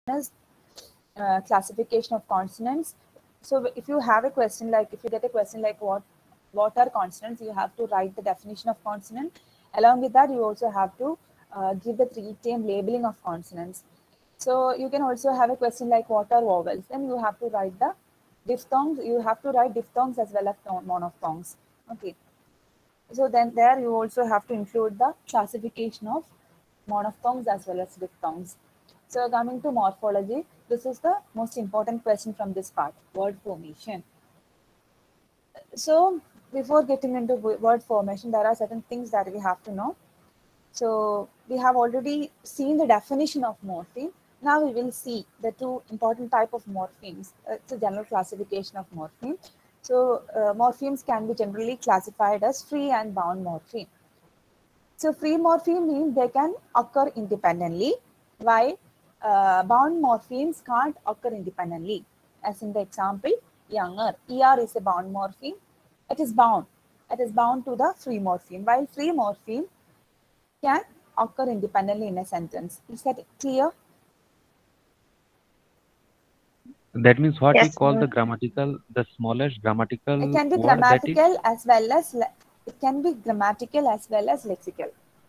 is classification of consonants. So if you have a question like, if you get a question like what are consonants, you have to write the definition of consonant. Along with that, you also have to give the three-term labeling of consonants. So you can also have a question like what are vowels, then you have to write the diphthongs. You have to write diphthongs as well as monophthongs. Okay. So then there you also have to include the classification of monophthongs as well as diphthongs. So coming to morphology, this is the most important question from this part, word formation. So before getting into word formation, there are certain things that we have to know. So we have already seen the definition of morpheme. Now we will see the two important type of morphemes. It's a general classification of morpheme. So morphemes can be generally classified as free and bound morpheme. So free morpheme means they can occur independently, while bound morphemes can't occur independently. As in the example, younger. ER is a bound morpheme. It is bound. It is bound to the free morpheme, while free morpheme can occur independently in a sentence. Is that clear? That means what we Yes, call the ma'am. grammatical, the smallest It grammatical can be word that is. grammatical as well as it can be grammatical as well as lexical.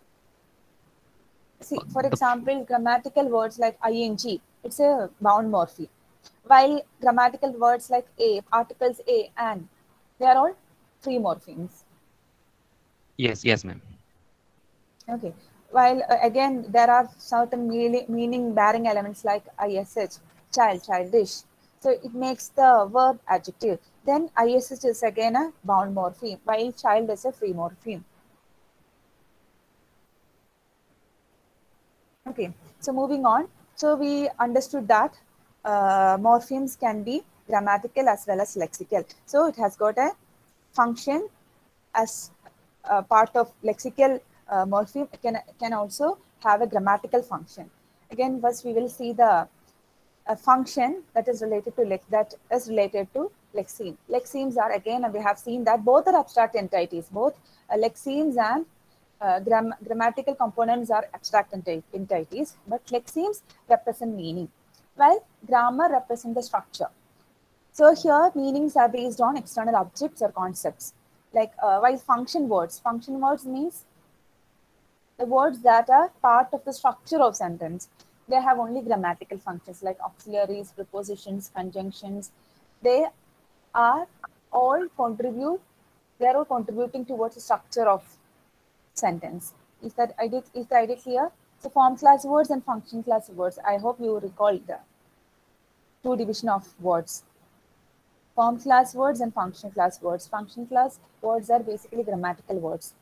See, for The example, grammatical words like ing, it's a bound morpheme. While grammatical words like a, articles a, and, they are all free morphemes. yes, yes, ma'am. Okay. While again, there are certain meaning bearing elements like ish, child, childish. So it makes the verb adjective. Then ish is again a bound morpheme, while child is a free morpheme. Okay, so moving on. So we understood that morphemes can be grammatical as well as lexical. So it has got a function as part of lexical morpheme. It can also have a grammatical function. Again, first we will see the function that is related to lexeme. Lexemes are, again, we have seen that both are abstract entities. Both lexemes and grammatical components are abstract entities, but lexemes represent meaning, while grammar represent the structure. So here meanings are based on external objects or concepts. Like while function words means the words that are part of the structure of sentence. They have only grammatical functions like auxiliaries, prepositions, conjunctions. They are all contribute. They are all contributing towards the structure of sentence. Is the idea clear? So form class words and function class words. I hope you recall the two division of words. Form class words and function class words. Function class words are basically grammatical words.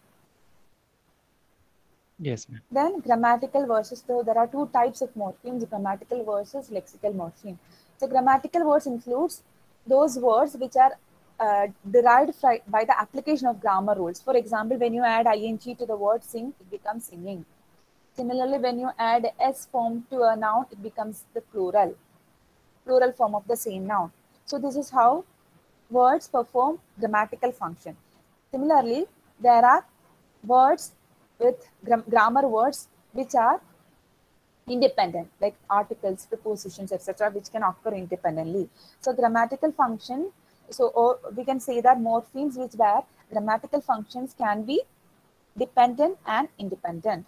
Yes, ma'am. Then grammatical versus, so there are two types of morphemes, grammatical versus lexical morpheme. So grammatical words includes those words which are derived by the application of grammar rules. For example, when you add ing to the word sing, it becomes singing. Similarly, when you add s form to a noun, it becomes the plural form of the same noun. So this is how words perform grammatical function. Similarly, there are words with grammar words which are independent, like articles, prepositions, etc., which can occur independently. So grammatical function, or we can say that morphemes which where grammatical functions can be dependent and independent.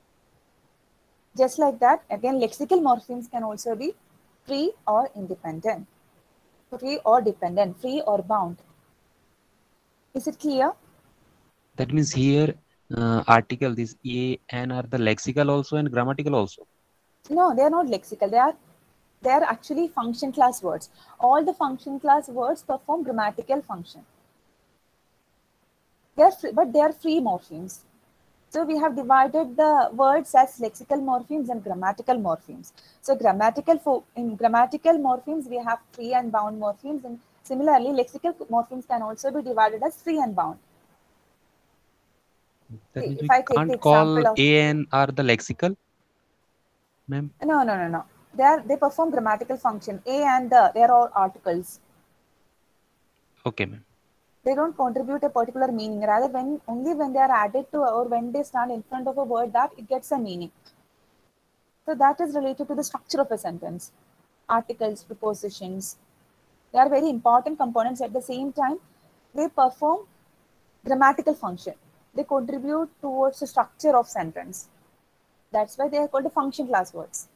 Just like that, again, lexical morphemes can also be free or independent, free or dependent, free or bound. Is it clear? That means here, article, this a and are the lexical also and grammatical also. No, they are not lexical. They are actually function class words. All the function class words perform grammatical function. But they are free morphemes. So we have divided the words as lexical morphemes and grammatical morphemes. So in grammatical morphemes, we have free and bound morphemes, and similarly, lexical morphemes can also be divided as free and bound. That See, means if we I take the can't call example of, a and are the lexical, ma'am. no. They perform grammatical function. A and the, they are all articles. Okay, ma'am. They don't contribute a particular meaning. Rather, only when they are added to or when they stand in front of a word that it gets a meaning. So that is related to the structure of a sentence. Articles, prepositions, they are very important components. At the same time, they perform grammatical function. They contribute towards the structure of sentence. That's why they are called the function class words.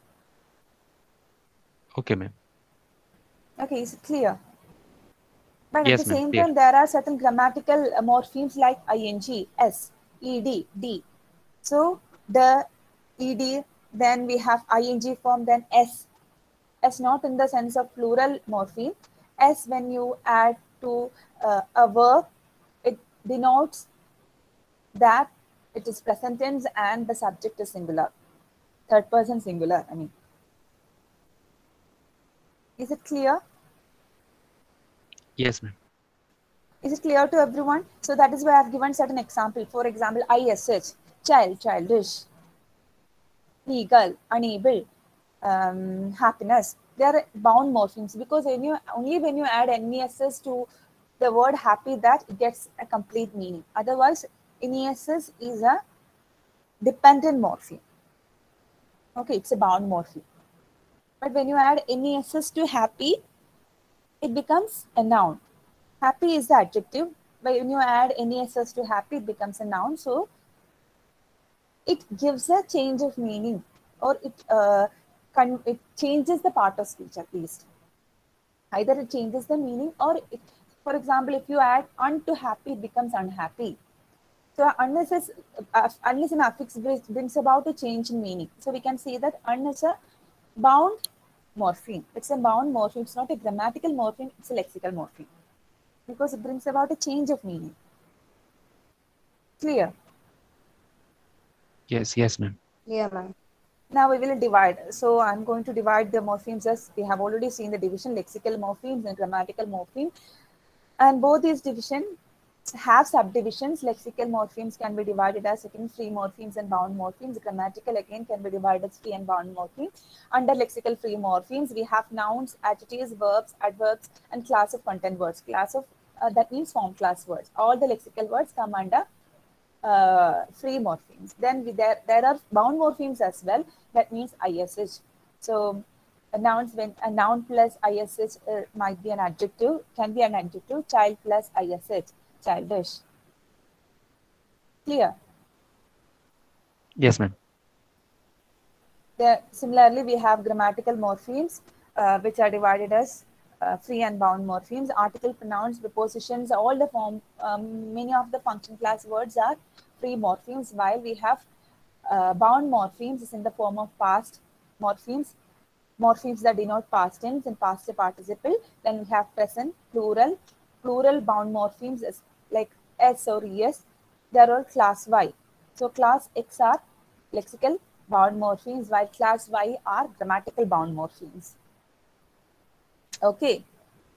Okay, ma'am. Okay, is it clear? But at the Yes, ma'am. same Clear. time, there are certain grammatical morphemes like ing, s, ed, d. So the ed, then we have ing form, then s. S not in the sense of plural morpheme. S when you add to a verb, it denotes that it is present tense and the subject is singular. Third person singular, I mean. Is it clear? Yes, ma'am. Is it clear to everyone? So that is why I've given certain example. For example, ISH, child, childish, legal, unable, happiness. They are bound morphemes because only when you add NESS to the word happy that it gets a complete meaning. Otherwise, NESS is a dependent morpheme. Okay, it's a bound morpheme. But when you add NESS to happy, it becomes a noun. Happy is the adjective. But when you add NESS to happy, it becomes a noun. So it gives a change of meaning, or it changes the part of speech at least. Either it changes the meaning, or for example, if you add un to happy, it becomes unhappy. So unless an affix brings about a change in meaning. So we can say that un is a bound morpheme. It's a bound morpheme. It's not a grammatical morpheme. It's a lexical morpheme because it brings about a change of meaning. Clear? Yes, yes, ma'am. Yeah, ma'am. Now we will divide. So I'm going to divide the morphemes as we have already seen the division, lexical morphemes and grammatical morpheme. And both these divisions have subdivisions. Lexical morphemes can be divided as free morphemes and bound morphemes. Grammatical again can be divided as free and bound morphemes. Under lexical free morphemes, we have nouns, adjectives, verbs, adverbs, and class of content words. Class of that means form class words. All the lexical words come under free morphemes. Then there are bound morphemes as well. That means ISH. So nouns, when a noun plus ISH might be an adjective, can be an adjective. Child plus ISH, childish. Clear? Yes, ma'am. Similarly, we have grammatical morphemes, which are divided as free and bound morphemes. Article, pronouns, prepositions, all the many of the function class words are free morphemes, while we have bound morphemes is in the form of past morphemes, morphemes that denote past tense and past participle. Then we have present, plural, plural bound morphemes is like S or ES. They are all class Y. So class X are lexical bound morphemes, while class Y are grammatical bound morphemes. Okay.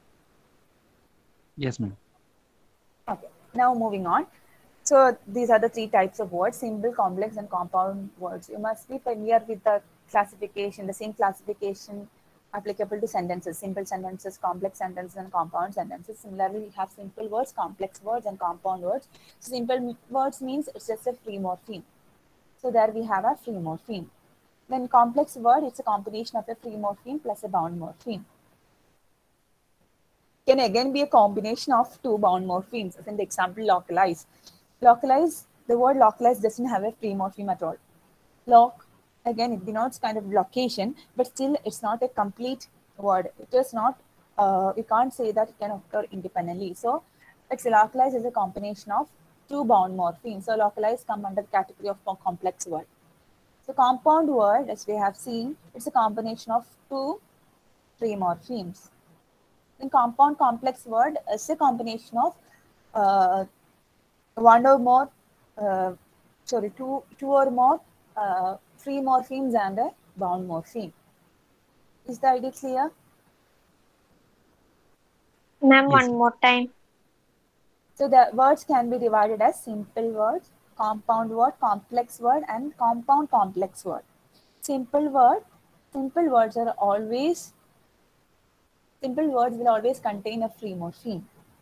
Yes, ma'am. Okay. Now moving on. So these are the three types of words: simple, complex, and compound words. You must be familiar with the classification, the same classification applicable to sentences: simple sentences, complex sentences, and compound sentences. Similarly, we have simple words, complex words, and compound words. So simple words means it's just a free morpheme. So there we have a free morpheme. Then complex word, it's a combination of a free morpheme plus a bound morpheme. Can again be a combination of two bound morphemes, as in the example localize. Localize, the word localize doesn't have a free morpheme at all. Lock, again, it denotes kind of location, but still it's not a complete word. It is not, you can't say that it can occur independently. So it's localize is a combination of two bound morphemes. So localize come under the category of complex word. So compound word, as we have seen, it's a combination of two free morphemes. Then compound complex word is a combination of one or more, two or more free morphemes and a bound morpheme. Is the idea clear? Ma'am, Yes. one more time. So the words can be divided as simple words, compound word, complex word, and compound complex word. Simple words are always, simple words will always contain a free morpheme.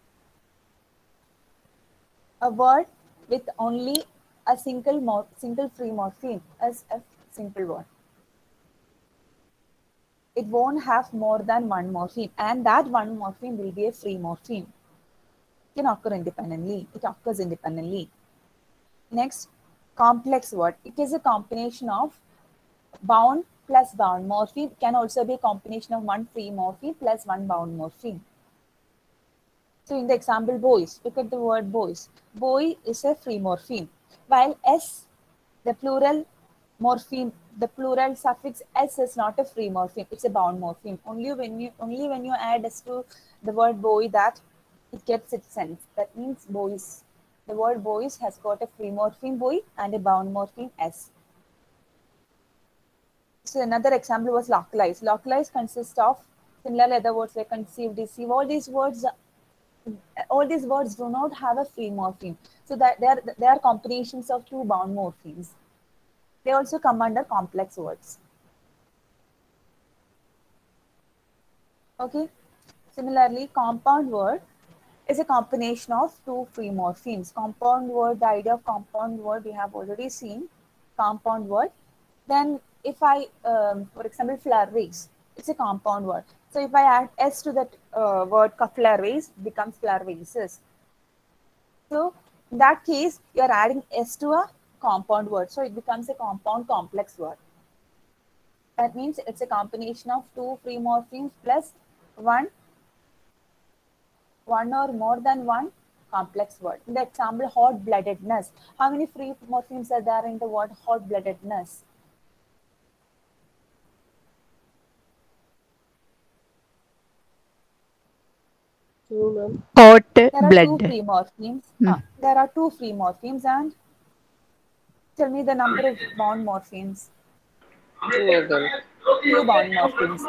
A word with only a single free morpheme is a simple word. it won't have more than one morpheme, and that one morpheme will be a free morpheme. It can occur independently. It occurs independently. Next, complex word. It is a combination of bound plus bound morpheme. It can also be a combination of one free morpheme plus one bound morpheme. So in the example boys, look at the word boys. Boy is a free morpheme, while S, the plural morpheme, the plural suffix S is not a free morpheme, it's a bound morpheme. Only when you add S to the word boy that it gets its sense. That means boys. The word boys has got a free morpheme boy and a bound morpheme S. So another example was localize. Localize consists of similar other words like conceive, deceive. All these words do not have a free morpheme. So that they are combinations of two bound morphemes. They also come under complex words. Okay. Similarly, compound word is a combination of two free morphemes. Compound word, the idea of compound word we have already seen. Compound word. Then if I, for example, flurries, it's a compound word. So if I add S to that word flurries, becomes flurries. So in that case, you're adding S to a compound word. So it becomes a compound complex word. That means it's a combination of two free morphemes plus one or more than one complex word. In the example, hot-bloodedness. How many free morphemes are there in the word hot-bloodedness? Hot There are blood. two free morphemes. There are two free morphemes, and tell me the number of bound morphemes. Two bound morphemes.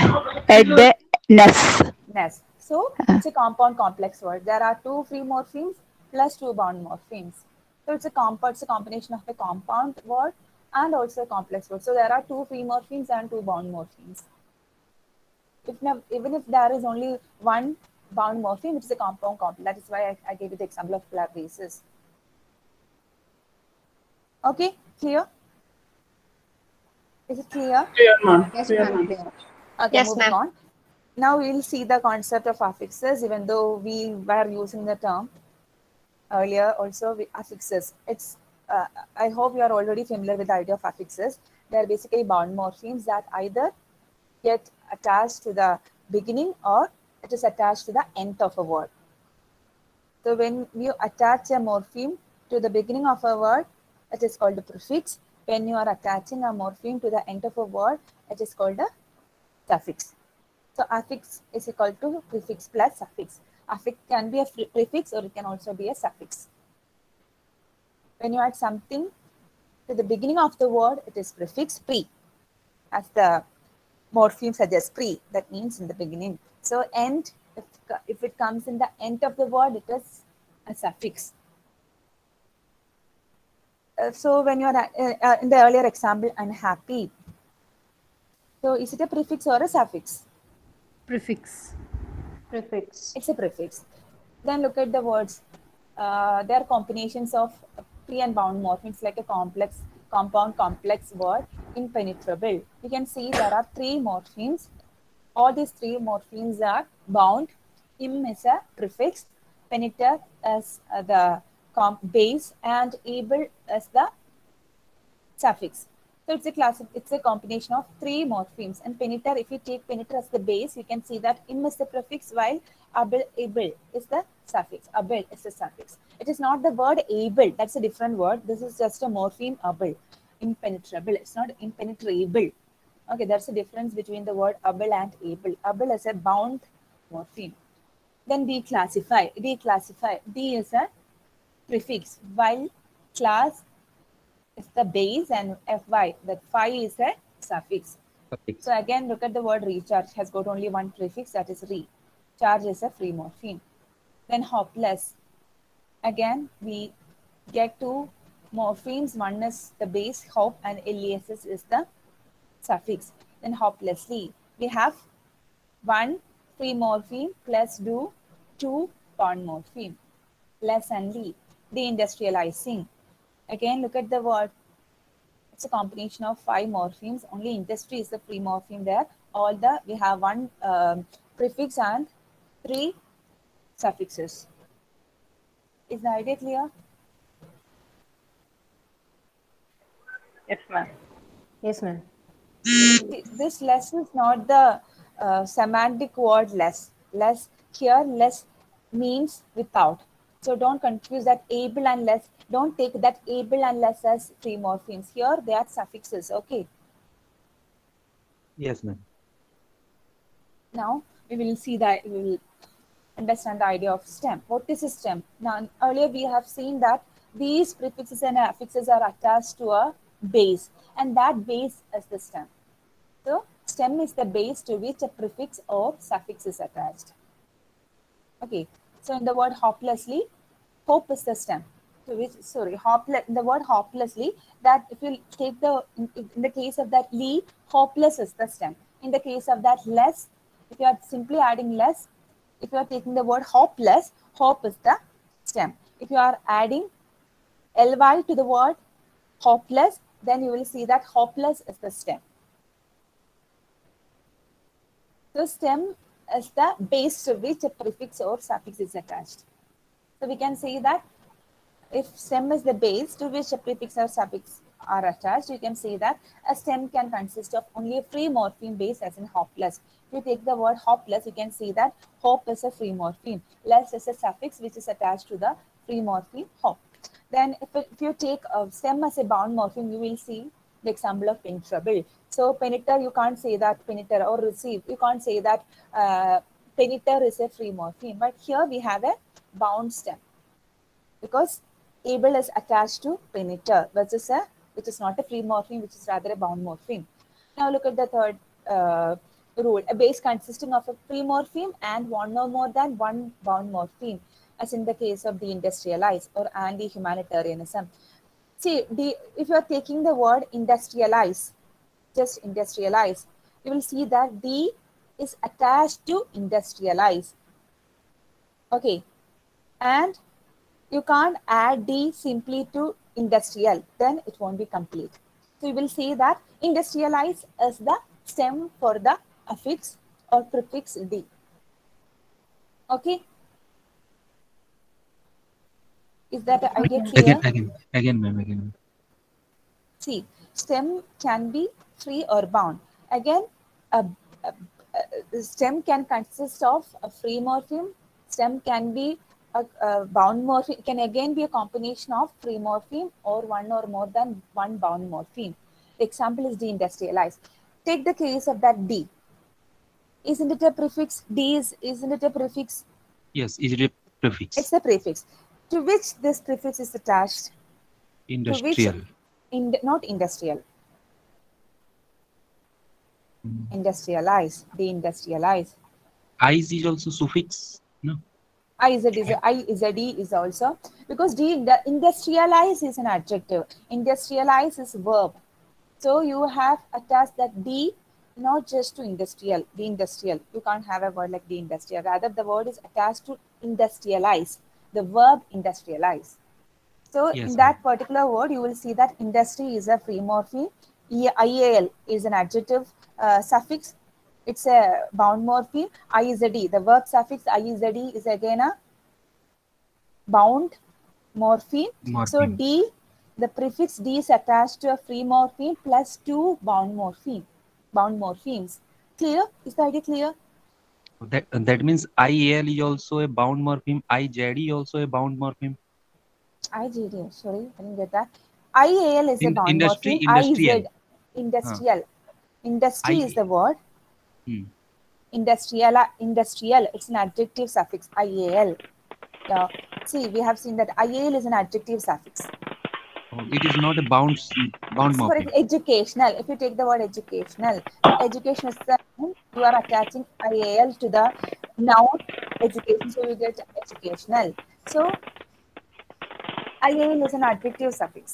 Ness. So it's a compound complex word. There are two free morphemes plus two bound morphemes. So it's a combination of a compound word and also a complex word. So there are two free morphemes and two bound morphemes. Even if there is only one bound morpheme, it is a compound complex. That is why I gave you the example of club races. Okay, clear? Is it clear? Clear, ma'am. Yes, Clear, ma'am. ma'am. Clear. Okay, Yes, moving ma'am. on. Now we'll see the concept of affixes, even though we were using the term earlier also affixes. I hope you are already familiar with the idea of affixes. They are basically bound morphemes that either get attached to the beginning or it is attached to the end of a word. So when you attach a morpheme to the beginning of a word, it is called a prefix. When you are attaching a morpheme to the end of a word, it is called a suffix. So affix is equal to prefix plus suffix. Affix can be a prefix or it can also be a suffix. When you add something to the beginning of the word, it is prefix pre, as the morpheme suggests, pre, that means in the beginning. So end, if it comes in the end of the word, it is a suffix. So when you are in the earlier example, unhappy. So is it a prefix or a suffix? Prefix. Prefix. It's a prefix. Then look at the words. They are combinations of pre and bound morphemes, like a compound complex word, impenetrable. You can see there are three morphemes. All these three morphemes are bound. Im is a prefix, peneter as the base, and able as the suffix. So it's a combination of three morphemes. And peneter, if you take peneter as the base, you can see that im is the prefix while able is the suffix. Able is the suffix. It is not the word able. That's a different word. This is just a morpheme able. Impenetrable. It's not impenetrable. Okay, there's a difference between the word able and able. Able is a bound morpheme. Then declassify. Declassify. D is a prefix while class is the base and fy, that phi is a suffix. Suffix. So again, look at the word recharge, has got only one prefix, that is re. Charge is a free morpheme. Then hopeless. Again, we get two morphemes. One is the base, hop, and les is the suffix. Then hopelessly. We have one free morpheme plus two bond morpheme. Less and lee. Deindustrializing. Again, look at the word. It's a combination of five morphemes. Only industry is the free morpheme there. we have one prefix and 3 suffixes. Is the idea clear? Yes, ma'am. Yes, ma'am. This less is not the semantic word less. Less here, less means without. So don't confuse that able and less. Don't take that able and less as free morphemes. Here they are suffixes. Okay. Yes, ma'am. Now we will see that we will understand the idea of stem. What is a stem? Now earlier we have seen that these prefixes and affixes are attached to a base, and that base is the stem. So stem is the base to which a prefix or suffix is attached. Okay. So in the word hopelessly, hope is the stem. To which the word hopelessly, that if you take in the case of that lee, hopeless is the stem. In the case of that less, if you are simply adding less, if you are taking the word hopeless, hope is the stem. If you are adding ly to the word hopeless, then you will see that hopeless is the stem. So stem is the base to which a prefix or suffix is attached. So we can say that if stem is the base to which a prefix or suffix are attached, you can say that a stem can consist of only a free morpheme base, as in hopeless. If you take the word hopeless, you can see that hope is a free morpheme. Less is a suffix which is attached to the free morpheme hope. Then if you take a stem as a bound morpheme, you will see the example of penetrable. So peneter, you can't say that peneter, or receive, you can't say that peneter is a free morpheme. But here we have a bound stem because able is attached to peneter, which is not a free morpheme, which is rather a bound morpheme. Now look at the third rule: a base consisting of a free morpheme and one or more than one bound morpheme, as in the case of deindustrialize or anti-humanitarianism. See, if you are taking the word industrialize, just industrialize, you will see that D is attached to industrialize. Okay, and you can't add D simply to industrial, then it won't be complete. So you will see that industrialize is the stem for the affix or prefix D. Okay. Is that the idea clear? Again, ma'am. See, stem can be free or bound. Again, a stem can consist of a free morpheme. Stem can be a bound morpheme. It can again be a combination of free morpheme or one or more than one bound morpheme. The example is deindustrialize. Take the case of that D. Isn't it a prefix? Isn't it a prefix? Yes, is it a prefix? It's a prefix. To which this prefix is attached? Industrial. Not industrial. Industrialize, deindustrialize. Is also suffix, no? IZD is also, because industrialize is an adjective. Industrialize is verb. So you have attached that D not just to industrial, deindustrial. You can't have a word like deindustrial. Rather, the word is attached to industrialize, the verb industrialize. So Yes, in that particular word, you will see that industry is a free morpheme. IAL is an adjective suffix. It's a bound morpheme. IZD, the verb suffix IZD is again a bound morpheme. So D, the prefix D is attached to a free morpheme plus 2 bound morphemes. Clear? Is the idea clear? That means IAL is also a bound morpheme. IJD is also a bound morpheme. IJD, sorry, I didn't get that. IAL is a bound morpheme. Industrial. Industrial. Industry is the word. Industrial, it's an adjective suffix, IAL. See, we have seen that IAL is an adjective suffix. It is not a bound morpheme. For educational, if you take the word educational, education is the noun, you are attaching IAL to the noun education, so you get educational. So IAL is an adjective suffix.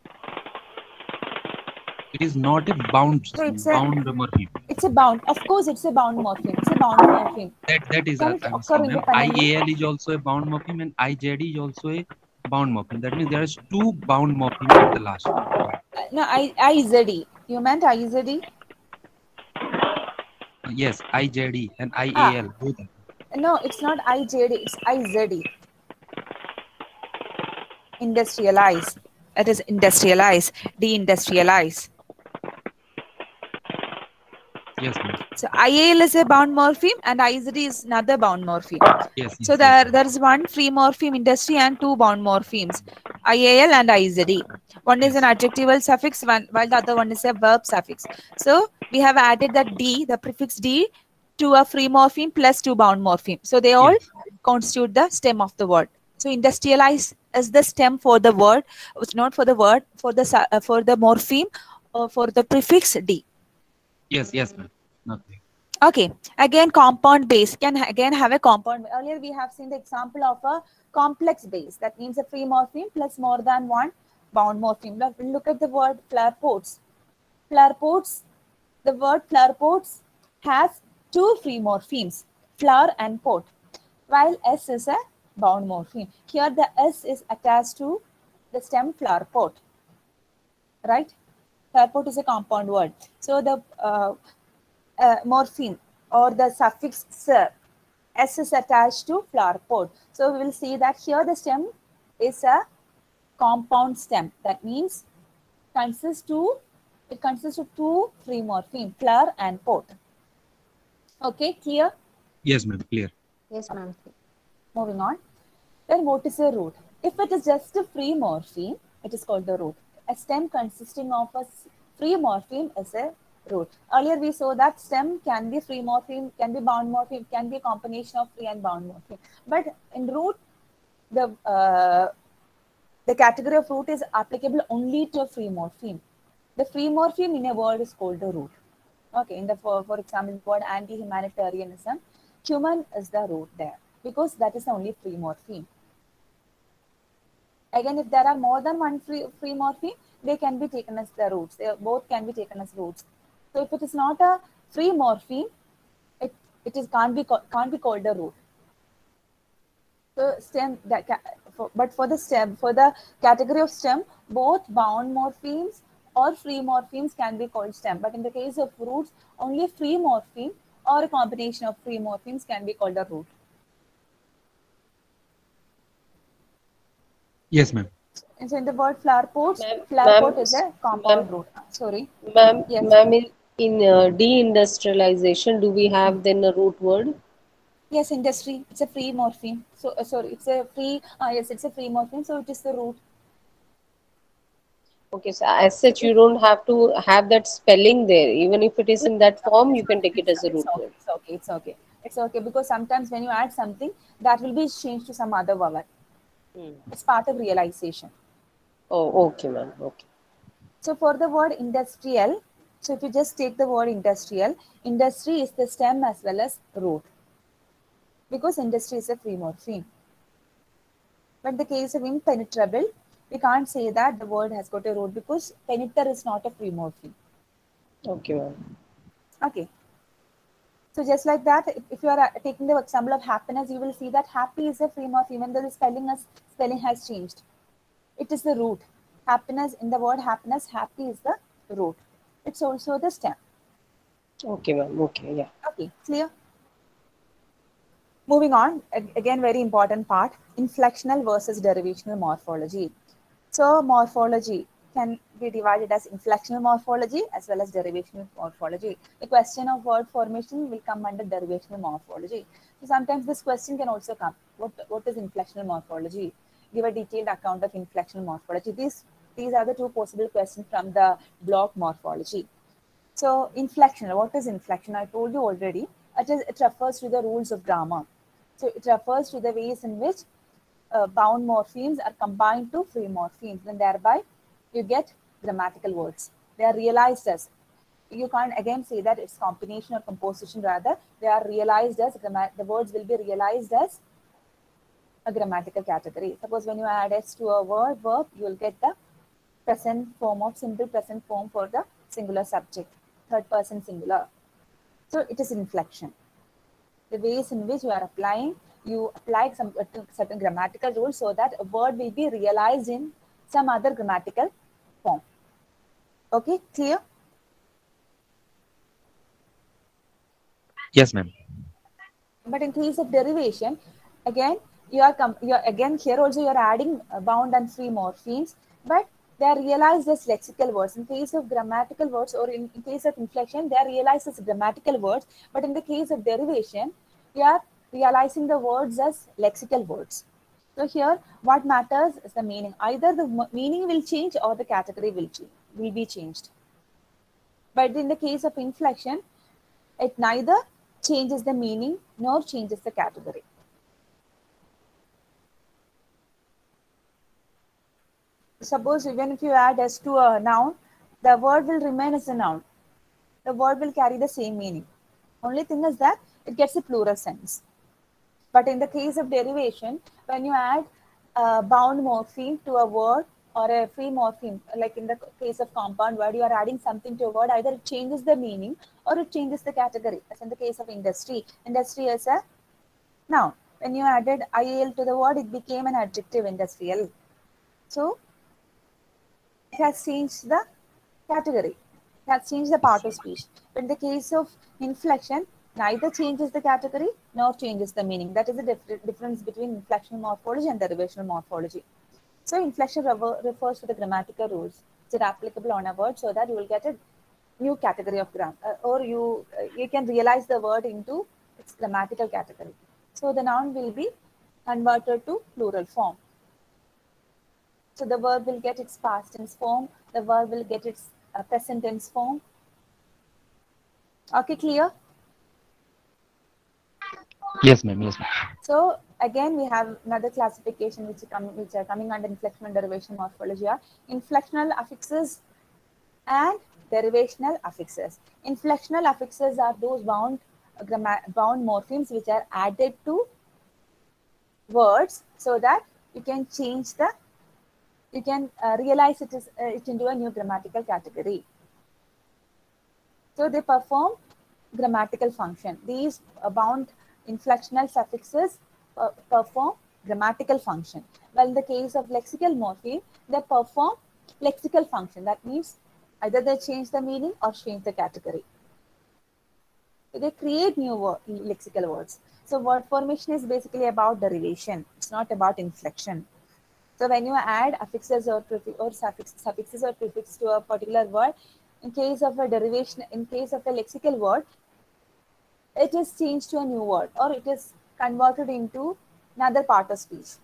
It is not a bound morpheme. It's a bound. Of course, it's a bound morpheme. It's a bound morpheme. That is IAL is also a bound morpheme and IJD is also a bound morpheme. That means there is 2 bound morphemes at the last. No, IZD. You meant IZD? Yes, IJD and IAL. Both. No, it's not IJD, it's IZD. Industrialize. It is industrialize, deindustrialize. Yes, ma'am. So IAL is a bound morpheme and IZD is another bound morpheme. Yes. So yes. there is one free morpheme industry and two bound morphemes, IAL and IZD. One is an adjectival suffix, while the other one is a verb suffix. So we have added that D, the prefix D, to a free morpheme plus two bound morpheme. So they all constitute the stem of the word. So industrialize is the stem for the word. It's not for the word, for the morpheme or for the prefix D. Yes, ma'am. Okay. Okay, again compound base can again have a compound. Earlier we have seen the example of a complex base. That means a free morpheme plus more than one bound morpheme. Look at the word flower pots. Flower pots, the word flower pots has two free morphemes, flower and pot, while S is a bound morpheme. Here the S is attached to the stem flower pot, right? Flower pot is a compound word. So the morpheme or the suffix sir, S is attached to flower pot. So we will see that here the stem is a compound stem. That means it consists of two free morpheme, flower and pot. Okay, clear? Yes, ma'am. Clear. Yes, ma'am. Moving on. Then what is a root? If it is just a free morpheme, it is called the root. A stem consisting of a free morpheme is a root. Earlier we saw that stem can be free morpheme, can be bound morpheme, can be a combination of free and bound morpheme. But in root, the category of root is applicable only to a free morpheme. The free morpheme in a word is called the root. Okay, for example, the word anti-humanitarianism, human is the root there because that is the only free morpheme. Again, if there are more than one free morpheme, they can be taken as the roots. They both can be taken as roots. So if it is not a free morpheme, it can't be called a root. So stem but for the category of stem, both bound morphemes or free morphemes can be called stem. But in the case of roots, only free morpheme or a combination of free morphemes can be called a root. Yes, ma'am. And so in the word flower pot is a compound root. Sorry. Ma'am, Yes. ma'am, in deindustrialization, do we have then a root word? Yes, industry. It's a free morpheme. So sorry, it's a free. Yes, it's a free morpheme. So it is the root. Okay, so as such, you don't have to have that spelling there. Even if it is in that form, you can take it as a root word. It's okay because sometimes when you add something, that will be changed to some other vowel. It's part of realization. Oh, okay, ma'am. Okay. So for the word industrial, so if you just take the word industrial, industry is the stem as well as root. Because industry is a free morpheme. But in the case of impenetrable, we can't say that the word has got a root because peneter is not a free morpheme. Okay, ma'am. Okay. So just like that, if you are taking the example of happiness, you will see that happy is a free morpheme, even though the spelling has changed. It is the root. Happiness, in the word happiness, happy is the root. It's also the stem. Okay, ma'am. Okay, yeah. Okay, clear? Moving on, again, very important part, inflectional versus derivational morphology. So morphology can be divided as inflectional morphology as well as derivational morphology. The question of word formation will come under derivational morphology. So sometimes this question can also come. What is inflectional morphology? Give a detailed account of inflectional morphology. These are the two possible questions from the block morphology. So inflection, what is inflection? I told you already. It refers to the rules of grammar. So it refers to the ways in which bound morphemes are combined to free morphemes, and thereby you get grammatical words. They are realized as, you can't again say that it's combination or composition, rather they are realized as, the words will be realized as a grammatical category. Suppose when you add s to a verb, you will get the present form of simple present form for the singular subject, third person singular. So it is inflection. The ways in which you apply some certain grammatical rules so that a word will be realized in some other grammatical form. Okay, clear? Yes, ma'am. But in case of derivation, again, you are again here also you are adding bound and free morphemes, but they are realized as lexical words. In case of grammatical words, or in case of inflection, they are realized as grammatical words. But in the case of derivation, you are realizing the words as lexical words. So here, what matters is the meaning. Either the meaning will change or the category will be changed. But in the case of inflection, it neither changes the meaning nor changes the category. Suppose even if you add s to a noun, the word will remain as a noun. The word will carry the same meaning. Only thing is that it gets a plural sense. But in the case of derivation, when you add a bound morpheme to a word or a free morpheme, like in the case of compound word, you are adding something to a word, either it changes the meaning or it changes the category. As in the case of industry, industry is a noun. When you added IAL to the word, it became an adjective, industrial. So it has changed the category. It has changed the part of speech. But in the case of inflection, neither changes the category nor changes the meaning. That is the difference between inflectional morphology and derivational morphology. So inflection refers to the grammatical rules which are applicable on a word, so that you will get a new category of grammar, or you can realize the word into its grammatical category. So the noun will be converted to plural form. So the verb will get its past tense form. The verb will get its present tense form. Okay, clear? Yes, ma'am. Yes, ma'am. So again, we have another classification which are coming under inflectional derivation morphology are inflectional affixes and derivational affixes. Inflectional affixes are those bound morphemes which are added to words so that you can change the, you can realize it into a new grammatical category. So they perform grammatical function. These bound inflectional suffixes perform grammatical function. Well, in the case of lexical morpheme, they perform lexical function. That means either they change the meaning or change the category. So they create new lexical words. So word formation is basically about derivation. It's not about inflection. So when you add affixes or suffixes or prefixes to a particular word, in case of a derivation, in case of a lexical word, it is changed to a new word or it is converted into another part of speech.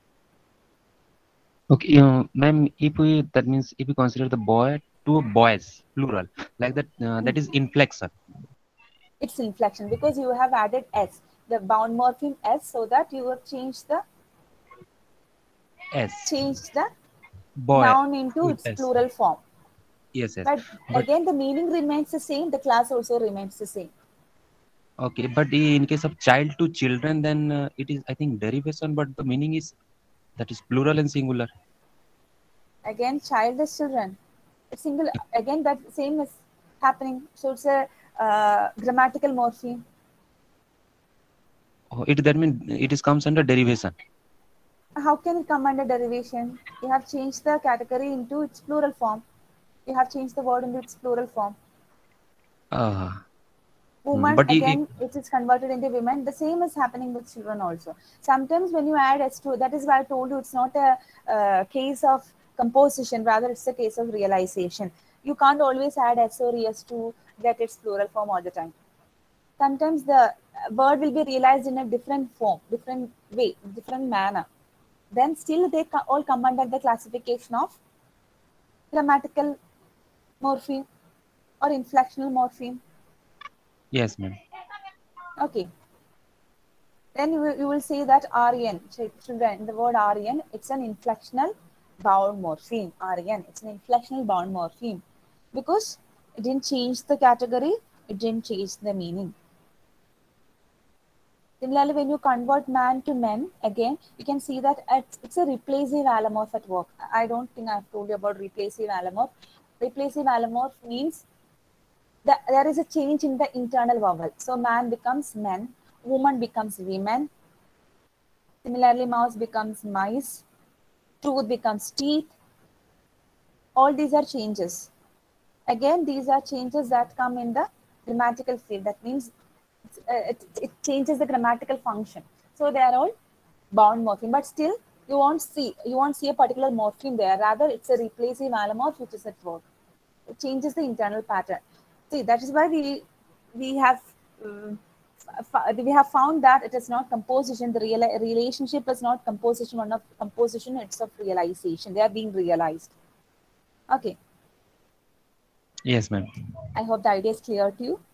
Okay, ma'am, that means if we consider the boy to boys, plural, like that, that is inflection. It's inflection because you have added s, the bound morpheme s, so that you have changed the Boy noun into with its S. plural form. Yes, yes. But again, the meaning remains the same. The class also remains the same. Okay, but in case of child to children, then it is, I think, derivation, but the meaning is that is plural and singular. Again, child is children. It's single. Again, that same is happening. So it's a grammatical morpheme. Oh, that means it is comes under derivation. How can it come under derivation? You have changed the category into its plural form. You have changed the word into its plural form. Woman, but again, it is converted into women. The same is happening with children also. Sometimes when you add S2, that is why I told you it's not a case of composition, rather it's a case of realization. You can't always add S or ES to get its plural form all the time. Sometimes the word will be realized in a different form, different way, different manner. Then still they all come under the classification of grammatical morpheme or inflectional morpheme. Yes, ma'am. Okay. Then you will say that RN, children, the word RN, it's an inflectional bound morpheme. RN, it's an inflectional bound morpheme because it didn't change the category, it didn't change the meaning. Similarly, when you convert man to men, again, you can see that it's a replacive allomorph at work. I don't think I've told you about replacive allomorph. Replacive allomorph means that there is a change in the internal vowel. So man becomes men, woman becomes women. Similarly, mouse becomes mice, tooth becomes teeth. All these are changes. Again, these are changes that come in the grammatical field. That means it changes the grammatical function. So they are all bound morpheme, but still you won't see a particular morpheme there. Rather, it's a replacive allomorph which is at work. It changes the internal pattern. See, that is why we have found that it is not composition. The relationship is not composition. One of composition, it's of realization. They are being realized. Okay. Yes, ma'am. I hope the idea is clear to you.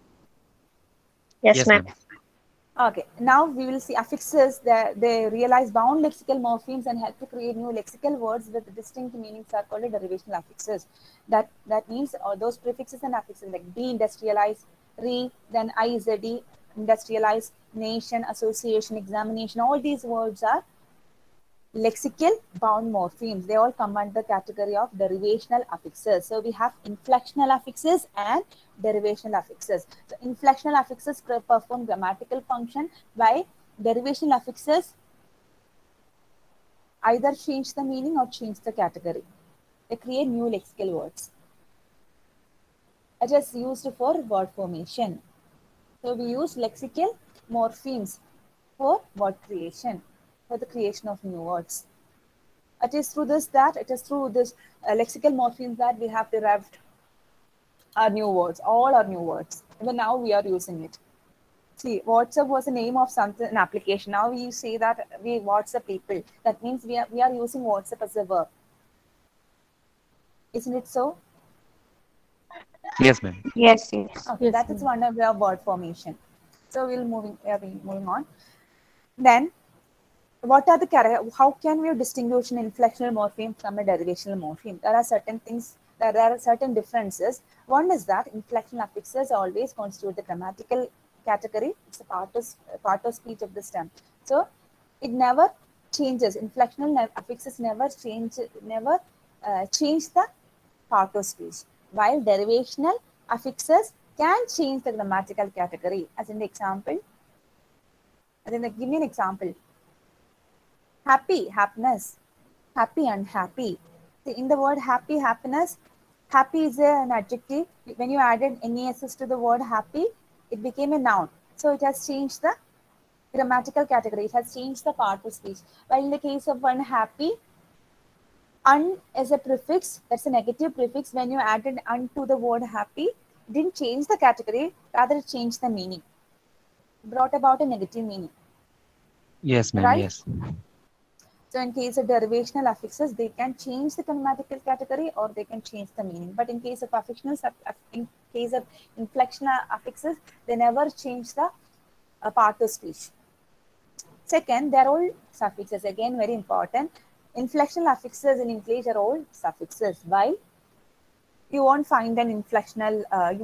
Yes, ma'am. Okay, now we will see affixes. They realize bound lexical morphemes and help to create new lexical words with distinct meanings are called derivational affixes. That means those prefixes and affixes like deindustrialize, then IZD, industrialize, nation, association, examination. All these words are lexical bound morphemes. They all come under the category of derivational affixes. So we have inflectional affixes and derivational affixes. So inflectional affixes perform grammatical function, while derivational affixes either change the meaning or change the category. They create new lexical words. It is used for word formation. So we use lexical morphemes for word creation, for the creation of new words. It is through this lexical morphemes that we have derived our new words, all our new words. Even now we are using it. See, WhatsApp was the name of something, an application. Now we say that we WhatsApp people. That means we are using WhatsApp as a verb. Isn't it so? Yes, ma'am. Yes. Okay, Yes, that is ma'am. one of our word formation. So we are moving on. Then, what are the how can we distinguish an inflectional morpheme from a derivational morpheme? There are certain things, there are certain differences. One is that inflectional affixes always constitute the grammatical category. It's a part of speech of the stem. So it never changes. Inflectional affixes never change the part of speech, while derivational affixes can change the grammatical category. As in the example, give me an example. Happy, happiness. Happy, unhappy. See, in the word happy, happiness, happy is an adjective. When you added NESS to the word happy, it became a noun. So it has changed the grammatical category. It has changed the part of speech. While in the case of unhappy, un is a prefix. That's a negative prefix. When you added un to the word happy, it didn't change the category. Rather, it changed the meaning. Brought about a negative meaning. Yes, ma'am. Right? Yes. So in case of derivational affixes, they can change the grammatical category or they can change the meaning. But in case of in case of inflectional affixes, they never change the part of speech. Second, they're all suffixes. Again, very important. Inflectional affixes in English are all suffixes. Why? You won't find an inflectional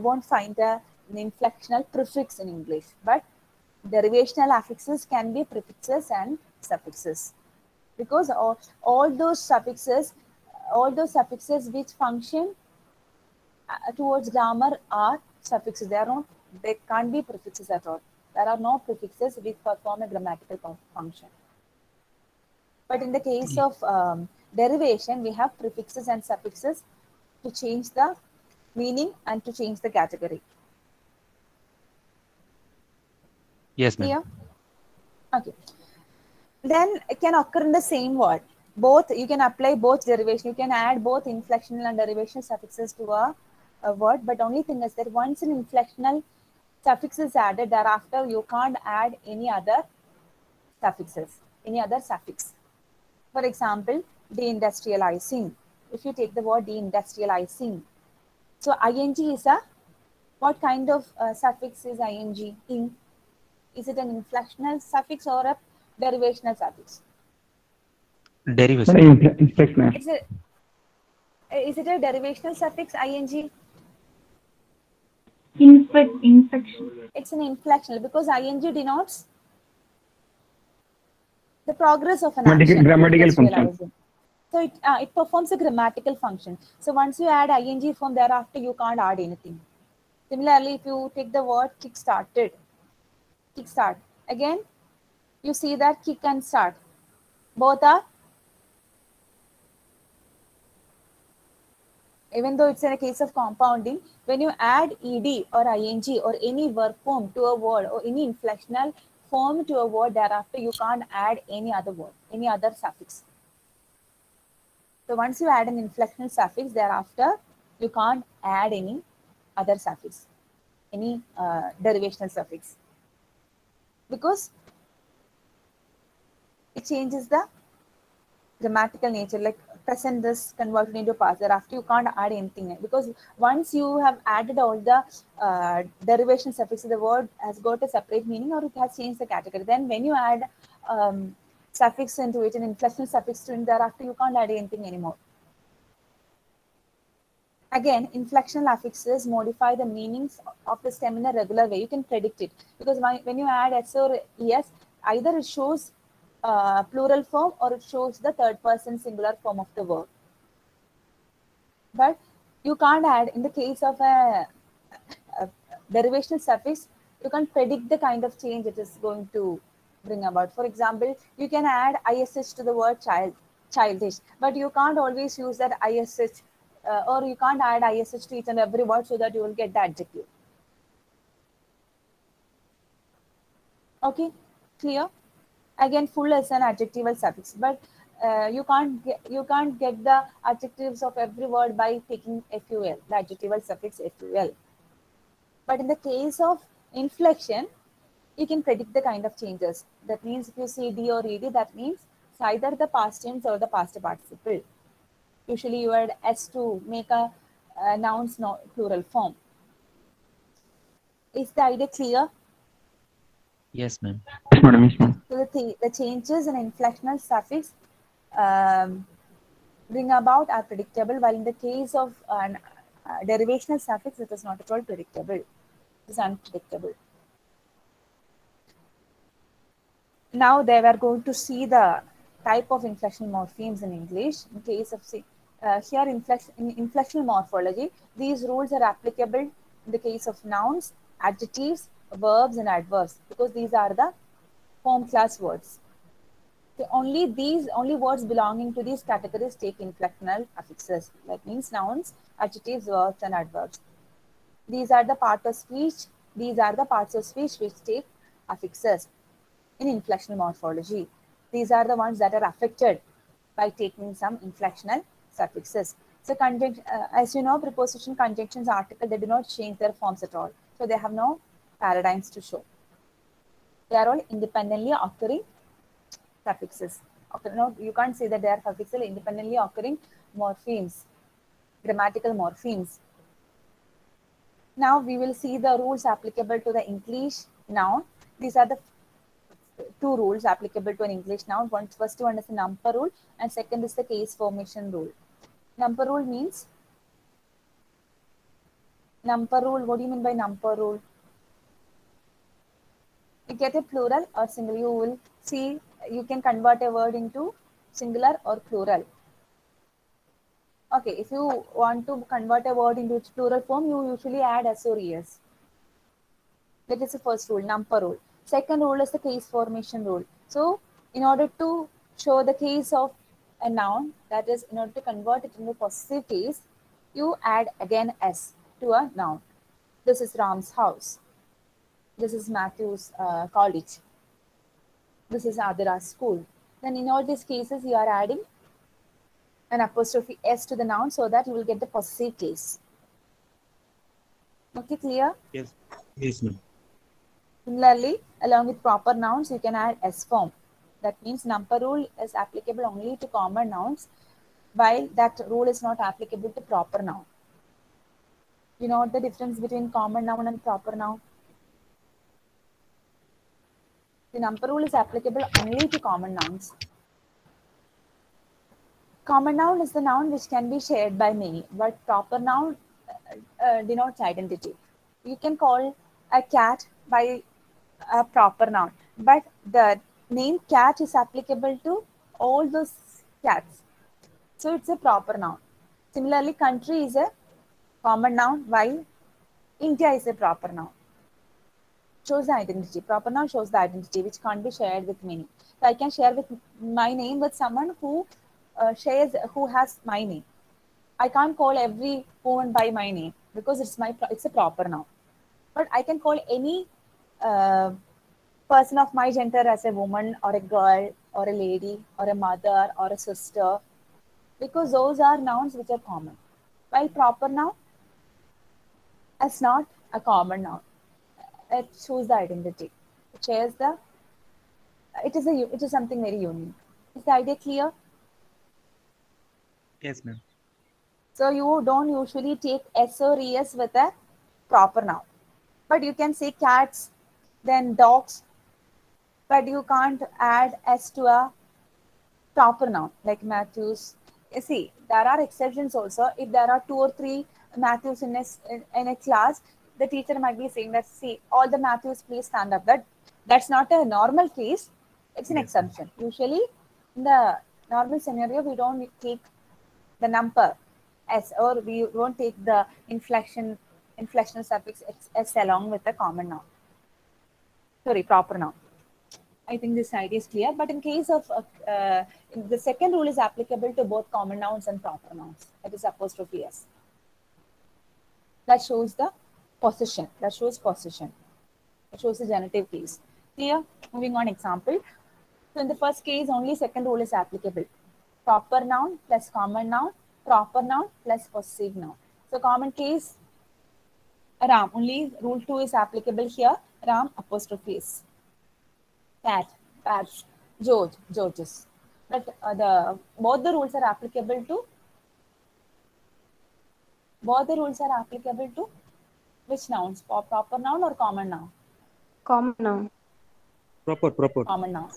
prefix in English, but derivational affixes can be prefixes and suffixes, because all those suffixes which function towards grammar are suffixes. They can't be prefixes at all. There are no prefixes which perform a grammatical function. But in the case of derivation, we have prefixes and suffixes to change the meaning and to change the category. Yes, ma'am. Clear? Okay. Then it can occur in the same word. Both, you can apply both derivation. You can add both inflectional and derivational suffixes to a word. But only thing is that once an inflectional suffix is added, thereafter you can't add any other suffixes, any other suffix. For example, deindustrializing. If you take the word deindustrializing, so ing is what kind of suffix is ing? Ing. Is it an inflectional suffix or a derivational suffix? Derivation. Inflectional. Is it a derivational suffix ing? Infection. It's an inflectional because ing denotes the progress of an action. Grammatical function. So it performs a grammatical function. So once you add ing form, thereafter you can't add anything. Similarly, if you take the word kick-started, kickstart, again you see that kick and start both are Even though it's in a case of compounding, when you add ed or ing or any verb form to a word or any inflectional form to a word, thereafter you can't add any other word, any other suffix. So once you add an inflectional suffix, thereafter you can't add any other suffix, any derivational suffix, because it changes the grammatical nature. Like present is converted into past, thereafter you can't add anything, because once you have added all the derivation suffixes, the word has got a separate meaning or it has changed the category. Then when you add suffix into it, an inflectional suffix to it, thereafter you can't add anything anymore. Again, inflectional affixes modify the meanings of the stem in a regular way. You can predict it, because when you add s or es, either it shows plural form or it shows the third person singular form of the verb. But you can't add, in the case of a derivational suffix, you can predict the kind of change it is going to bring about. For example, you can add ish to the word childish, but you can't always use that ish, or you can't add ish to each and every word so that you will get the adjective. Okay, clear? Again, full is an adjectival suffix, but you can't get the adjectives of every word by taking ful, the adjectival suffix ful. But in the case of inflection, you can predict the kind of changes. That means if you see d or ed, that means it's either the past tense or the past participle. Usually you add s to make a noun's plural form. Is the idea clear? Yes, ma'am. Yes, madam. Yes, madam. So the changes in inflectional suffix bring about are predictable, while in the case of derivational suffix, it is not at all predictable. It is unpredictable. Now they were going to see the type of inflectional morphemes in English. In case of here in inflectional morphology, these rules are applicable in the case of nouns, adjectives, verbs, and adverbs, because these are the form class words. So only words belonging to these categories take inflectional affixes. That means nouns, adjectives, verbs, and adverbs. These are the part of speech. These are the parts of speech which take affixes in inflectional morphology. These are the ones that are affected by taking some inflectional suffixes. So as you know, preposition, conjunctions, article, they do not change their forms at all. So they have no paradigms to show. They are all independently occurring suffixes. No, you can't say that they are suffixes, independently occurring morphemes, grammatical morphemes. Now we will see the rules applicable to the English noun. These are the two rules applicable to an English noun. First one is the number rule, and second is the case formation rule. Number rule means, what do you mean by number rule? You get a plural or singular, you will see, you can convert a word into singular or plural. Okay, if you want to convert a word into its plural form, you usually add s or es. That is the first rule, number rule. Second rule is the case formation rule. So, in order to show the case of a noun, that is, in order to convert it into possessive case, you add again s to a noun. This is Ram's house. This is Matthew's college. This is Adira's school. Then in all these cases, you are adding an apostrophe s to the noun so that you will get the possessive case. Okay, clear? Yes. Yes, ma'am. Similarly, along with proper nouns, you can add s form. That means number rule is applicable only to common nouns, while that rule is not applicable to proper noun. You know the difference between common noun and proper noun? The number rule is applicable only to common nouns. Common noun is the noun which can be shared by many, but proper noun denotes identity. You can call a cat by a proper noun, but the name cat is applicable to all those cats. So it's a proper noun. Similarly, country is a common noun, while India is a proper noun. Shows the identity. Proper noun shows the identity which can't be shared with many. So I can share with my name with someone who has my name. I can't call every woman by my name because it's a proper noun. But I can call any person of my gender as a woman or a girl or a lady or a mother or a sister, because those are nouns which are common. While proper noun is not a common noun. It shows the identity. It shares the. It is something very unique. Is the idea clear? Yes, ma'am. So you don't usually take S or ES with a proper noun, but you can say cats, then dogs, but you can't add S to a proper noun like Matthews. You see, there are exceptions also. If there are 2 or 3 Matthews in a class, the teacher might be saying that, see, all the Matthews, please stand up. That's not a normal case. It's an exception. Usually, in the normal scenario, we don't take the number S, or we won't take the inflectional suffix S along with the common noun. Sorry, proper noun. I think this idea is clear. But in case of the second rule is applicable to both common nouns and proper nouns. That is apostrophe S. That shows the possession. That shows possession. It shows the genitive case. Clear? Moving on example. So in the first case, only second rule is applicable. Proper noun plus common noun, proper noun plus possessive noun. So common case, Ram. Only rule 2 is applicable here. Ram apostrophe S. Cat, cats, George, Georges. But both the rules are applicable to which nouns? Proper noun or common noun? Common noun. Proper. Common noun.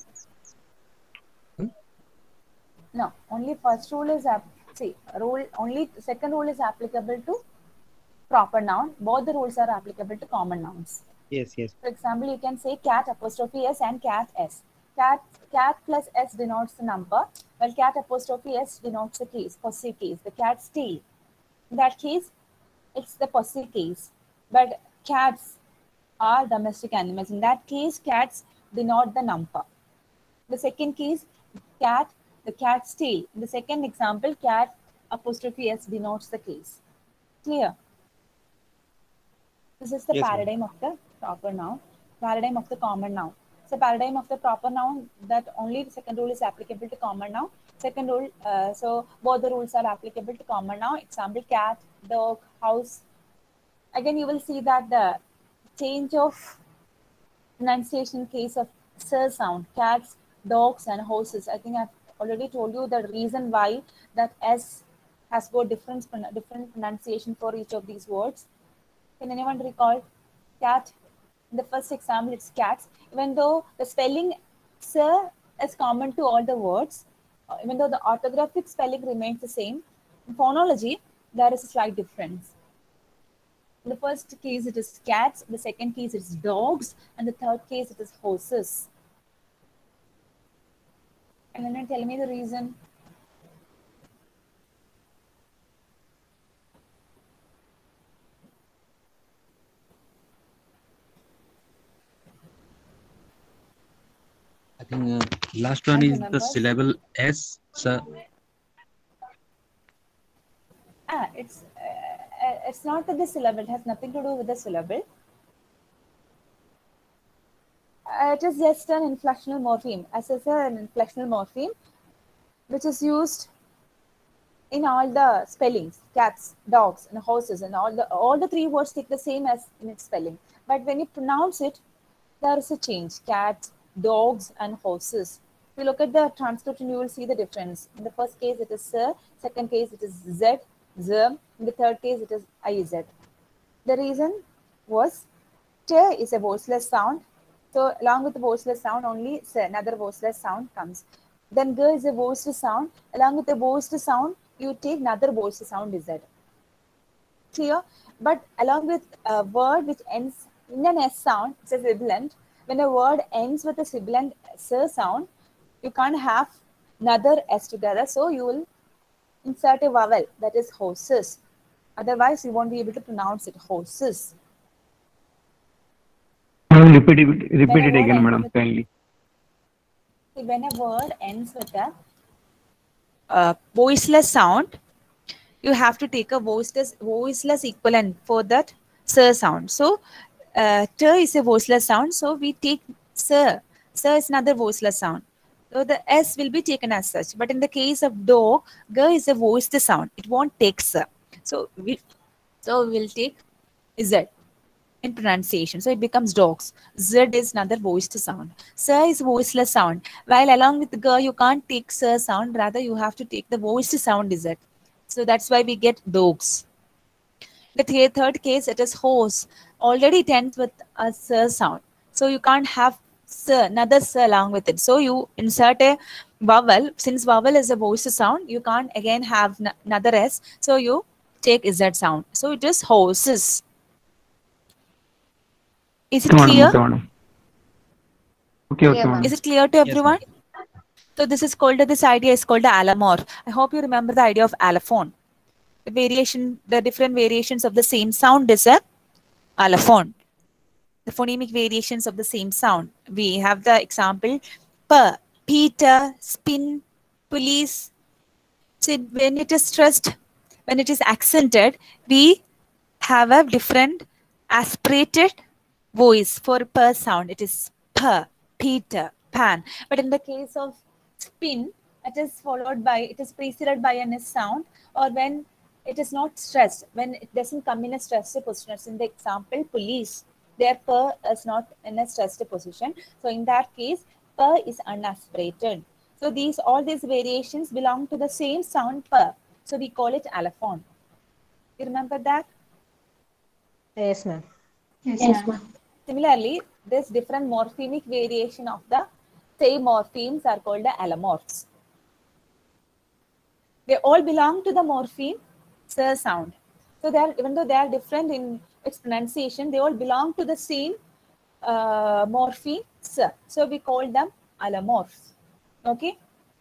No, only first rule is only second rule is applicable to proper noun. Both the rules are applicable to common nouns. Yes. For example, you can say cat apostrophe S and cat S. Cat plus S denotes the number, while cat apostrophe S denotes the case, possessive case, the cat's tail. In that case, it's the possessive case. But cats are domestic animals. In that case, cats denote the number. The second case, cat, the cat's tail. In the second example, cat apostrophe S denotes the case. Clear? This is the paradigm of the proper noun, paradigm of the common noun. So paradigm of the proper noun, that only the second rule is applicable to common noun. Second rule, so both the rules are applicable to common noun. Example, cat, dog, house. Again, you will see that the change of pronunciation case of sir sound, cats, dogs, and horses. I think I've already told you the reason why that S has got different pronunciation for each of these words. Can anyone recall? Cat. In the first example, it's cats. Even though the spelling sir is common to all the words, even though the orthographic spelling remains the same, in phonology, there is a slight difference. In the first case, it is cats. The second case, it is dogs. And the third case, it is horses. And then tell me the reason. I think last one is the syllable S, sir. It's not the syllable. It has nothing to do with the syllable. It is just an inflectional morpheme. S is an inflectional morpheme, which is used in all the spellings: cats, dogs, and horses, and all the three words take the same as in its spelling. But when you pronounce it, there is a change: cats, dogs, and horses. If you look at the transcription, you will see the difference. In the first case, it is sir. Second case, it is z, z. In the third case, it is iz. The reason was t is a voiceless sound. So along with the voiceless sound, only another voiceless sound comes. Then g is a voiced sound. Along with the voiced sound, you take another voiced sound z. Clear? But along with a word which ends in an S sound, it's a sibilant. When a word ends with a sibilant S sound, you can't have another S together. So you will insert a vowel, that is horses. Otherwise, you won't be able to pronounce it, horses. Repeat it again, madam, kindly. When a word ends with a voiceless sound, you have to take a voiceless equivalent for that sir sound. So t is a voiceless sound, so we take sir. Sir is another voiceless sound. So the s will be taken as such. But in the case of dog, g is a voiced sound. It won't take sir. So we will take z in pronunciation. So it becomes dogs. Z is another voiced sound. Sir is voiceless sound. While along with g, you can't take sir sound. Rather, you have to take the voiced sound z. So that's why we get dogs. The third case, it is horse. Already it ends with a sir sound. So you can't have sir, another sir along with it. So you insert a vowel. Since vowel is a voiced sound, you can't again have another s. So you take z sound. So it is horses. Is it clear? Okay, madam. Is it clear to everyone? So this idea is called the allomorph. I hope you remember the idea of allophone. The different variations of the same sound is a allophone. The phonemic variations of the same sound. We have the example per, Peter, spin, police. So when it is stressed, when it is accented, we have a different aspirated voice for per sound. It is per, Peter, pan. But in the case of spin, it is preceded by an s sound, or when it is not stressed, when it doesn't come in a stressed position. As in the example, police, their per is not in a stressed position. So in that case, per is unaspirated. So all these variations belong to the same sound per. So we call it allophone. You remember that? Yes, ma'am. Yes, ma'am. Similarly, this different morphemic variation of the same morphemes are called the allomorphs. They all belong to the morpheme sir sound. So even though they are different in its pronunciation, they all belong to the same morpheme sir. So we call them allomorphs. Okay.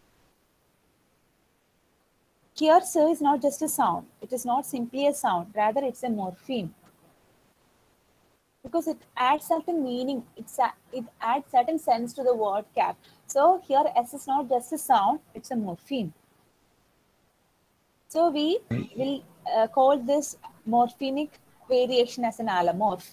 Here, sir is not just a sound. It is not simply a sound. Rather, it's a morpheme. Because it adds certain meaning, it adds certain sense to the word cat. So here S is not just a sound, it's a morpheme. So we will call this morphemic variation as an allomorph.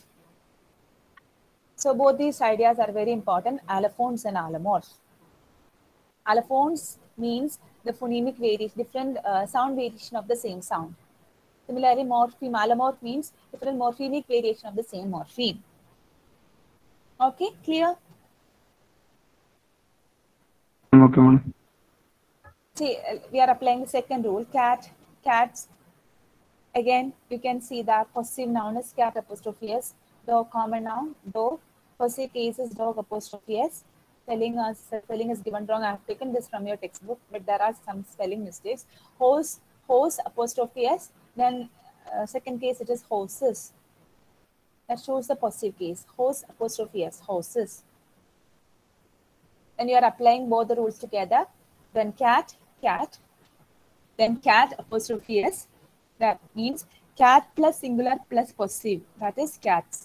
So both these ideas are very important, allophones and allomorphs. Allophones means the phonemic variation, different sound variation of the same sound. Similarly, morpheme, allomorph means different morphemic variation of the same morpheme. Okay, clear? Okay, madam. See, we are applying the second rule, cat, cats. Again, you can see that possessive noun is cat apostrophe s, dog common noun, dog. Possessive case is dog apostrophe s. Spelling is given wrong. I have taken this from your textbook, but there are some spelling mistakes. Horse apostrophe s. Then second case, it is horses. That shows the possessive case. Horse apostrophe s, horses. When you are applying both the rules together, then cat, then cat apostrophe s. That means cat plus singular plus possessive. That is cats.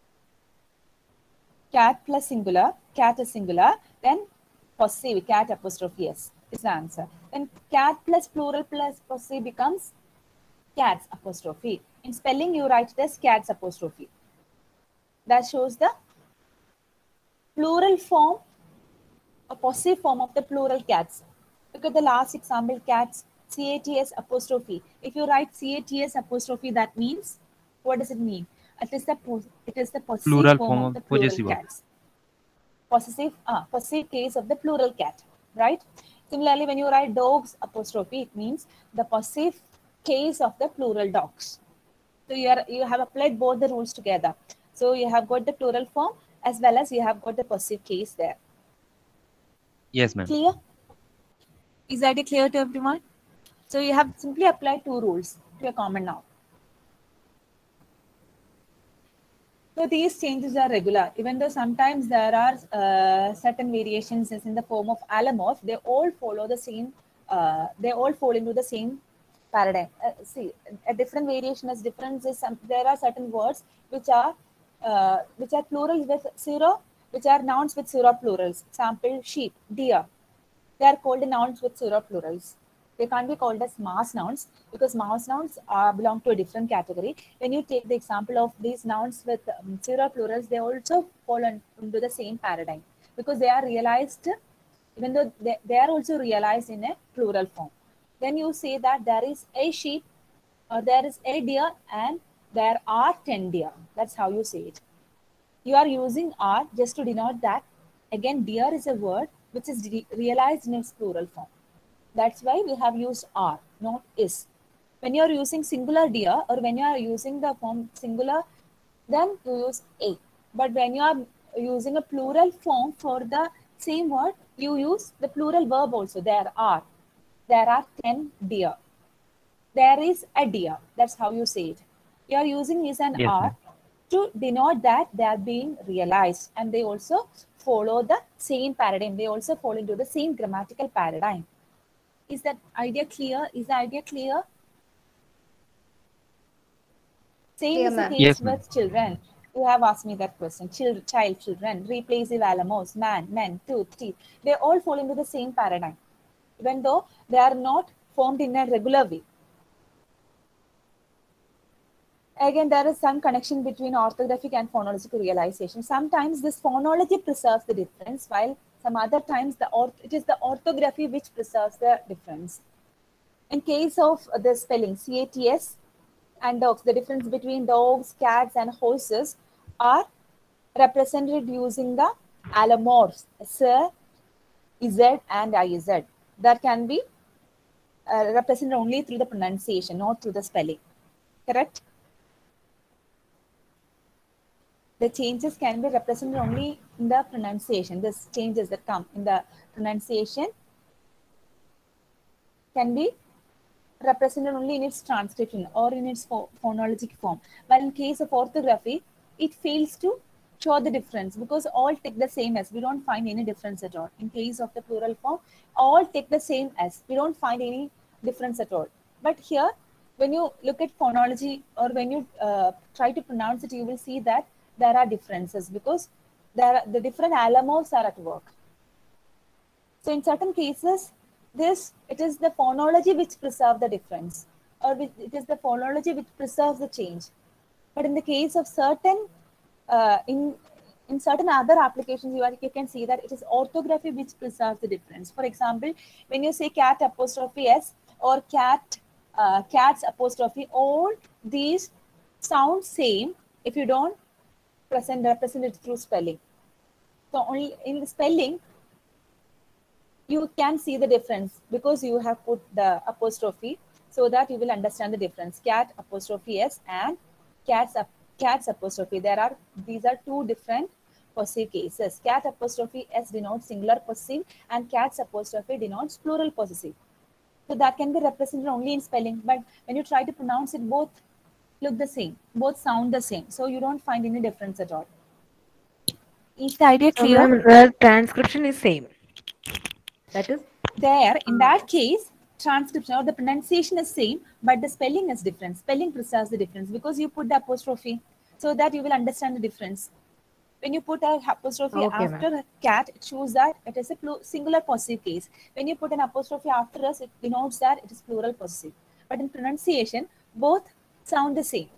Cat plus singular, cat is singular. Then possessive, cat apostrophe s is the answer. Then cat plus plural plus possessive becomes cats apostrophe. In spelling, you write it as cats apostrophe. That shows the plural form, a possessive form of the plural cats. Look at the last example, cats, cats apostrophe. If you write cats apostrophe, that means, what does it mean? It is the possessive Plural form of the plural cats. Possessive case of the plural cat, right? Similarly, when you write dogs apostrophe, it means the possessive case of the plural dogs. So you have applied both the rules together. So you have got the plural form as well as you have got the possessive case there. Yes, ma'am. Clear? Is that clear to everyone? So you have simply applied two rules to a common noun. So these changes are regular, even though sometimes there are certain variations as in the form of allomorph. They all follow the same. They all fall into the same paradigm. See, a different variation is different. There are certain words which are plurals with zero, which are nouns with zero plurals. Example: sheep, deer. They are called nouns with zero plurals. They can't be called as mass nouns because mass nouns belong to a different category. When you take the example of these nouns with singular plurals, they also fall into the same paradigm because they are realized, even though they are also realized in a plural form. Then you say that there is a sheep or there is a deer and there are 10 deer. That's how you say it. You are using are just to denote that, again, deer is a word which is realized in its plural form. That's why we have used are, not is. When you are using singular deer or when you are using the form singular, then you use a. But when you are using a plural form for the same word, you use the plural verb also. There are 10 deer. There is a deer. That's how you say it. You are using is and Yes, are ma'am. to denote that they are being realized, and they also follow the same paradigm. They also fall into the same grammatical paradigm. Is that idea clear? Is the idea clear? Same Clear, is the ma'am. case Yes, ma'am. with children. You have asked me that question. Child, children, replacive alamos, man, men, tooth, teeth. They all fall into the same paradigm, even though they are not formed in a regular way. Again, there is some connection between orthographic and phonological realization. Sometimes this phonology preserves the difference, while some other times it is the orthography which preserves the difference. In case of the spelling, CATS and dogs, the difference between dogs, cats, and horses are represented using the allomorphs, S, Z, and IZ. That can be represented only through the pronunciation, not through the spelling. Correct? The changes can be represented only in the pronunciation. These changes that come in the pronunciation can be represented only in its transcription or in its phonologic form. But in case of orthography, it fails to show the difference because all take the same as. We don't find any difference at all. In case of the plural form, all take the same as. We don't find any difference at all. But here, when you look at phonology or when you try to pronounce it, you will see that there are differences because the different allomorphs are at work. So in certain cases, it is the phonology which preserves the difference, or it is the phonology which preserves the change. But in the case of certain, in certain other applications, you can see that it is orthography which preserves the difference. For example, when you say cat apostrophe s or cats apostrophe, all these sound same if you don't represent it through spelling. So only in the spelling, you can see the difference because you have put the apostrophe so that you will understand the difference. Cat apostrophe s and cats apostrophe. These are two different possessive cases. Cat apostrophe s denotes singular possessive and cats apostrophe denotes plural possessive. So that can be represented only in spelling, but when you try to pronounce it, both look the same, both sound the same. So you don't find any difference at all. Is the idea So, clear? ma'am, the transcription is same. That is There, in that case, transcription or the pronunciation is same, but the spelling is different. Spelling preserves the difference because you put the apostrophe so that you will understand the difference. When you put an apostrophe Okay, after a cat, it shows that it is a singular possessive case. When you put an apostrophe after us, it denotes that it is plural possessive. But in pronunciation, both sound the same.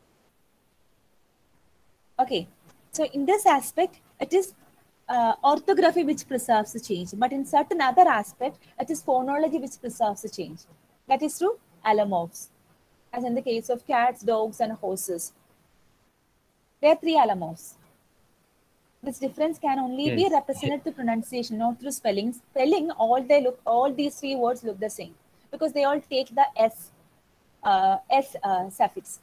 Okay, so in this aspect, it is orthography which preserves the change, but in certain other aspect, it is phonology which preserves the change. That is through allomorphs, as in the case of cats, dogs, and horses. There are three allomorphs. This difference can only be Yes. represented through pronunciation, not through spelling. Spelling, all these three words look the same because they all take the s suffix.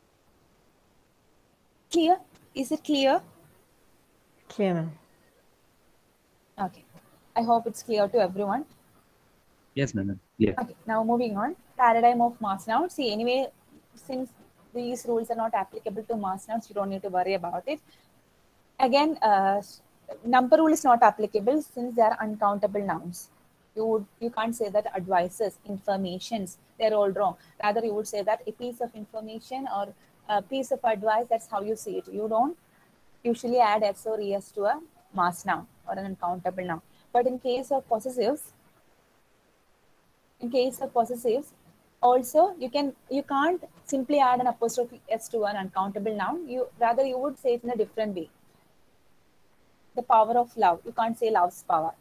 Clear? Is it clear? clear, ma'am. Okay. I hope it's clear to everyone. Yes, ma'am. Yeah. Okay, now moving on. Paradigm of mass nouns. See, anyway, since these rules are not applicable to mass nouns, you don't need to worry about it. Again, number rule is not applicable since they are uncountable nouns. You can't say that advices, informations, they're all wrong. Rather, you would say that a piece of information or a piece of advice, that's how you see it. You don't usually add s or es to a mass noun or an uncountable noun. But in case of possessives, in case of possessives, also you can't simply add an apostrophe s to an uncountable noun. You would say it in a different way. The power of love. You can't say love's power.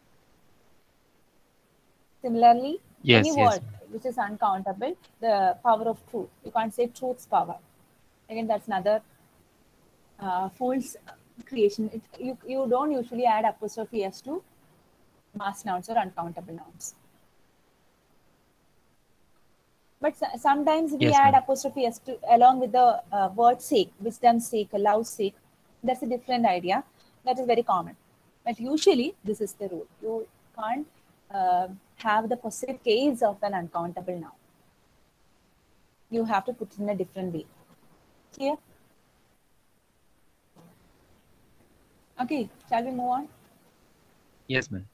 Similarly, any word which is uncountable, the power of truth. You can't say truth's power. Again, that's another false creation. You don't usually add apostrophe s to mass nouns or uncountable nouns. But sometimes we add apostrophe s to along with the word sake, wisdom's sake, love's sake. That's a different idea. That is very common. But usually, this is the rule. You can't have the possessive case of an uncountable noun. You have to put it in a different way. Clear? Okay, shall we move on? Yes, ma'am.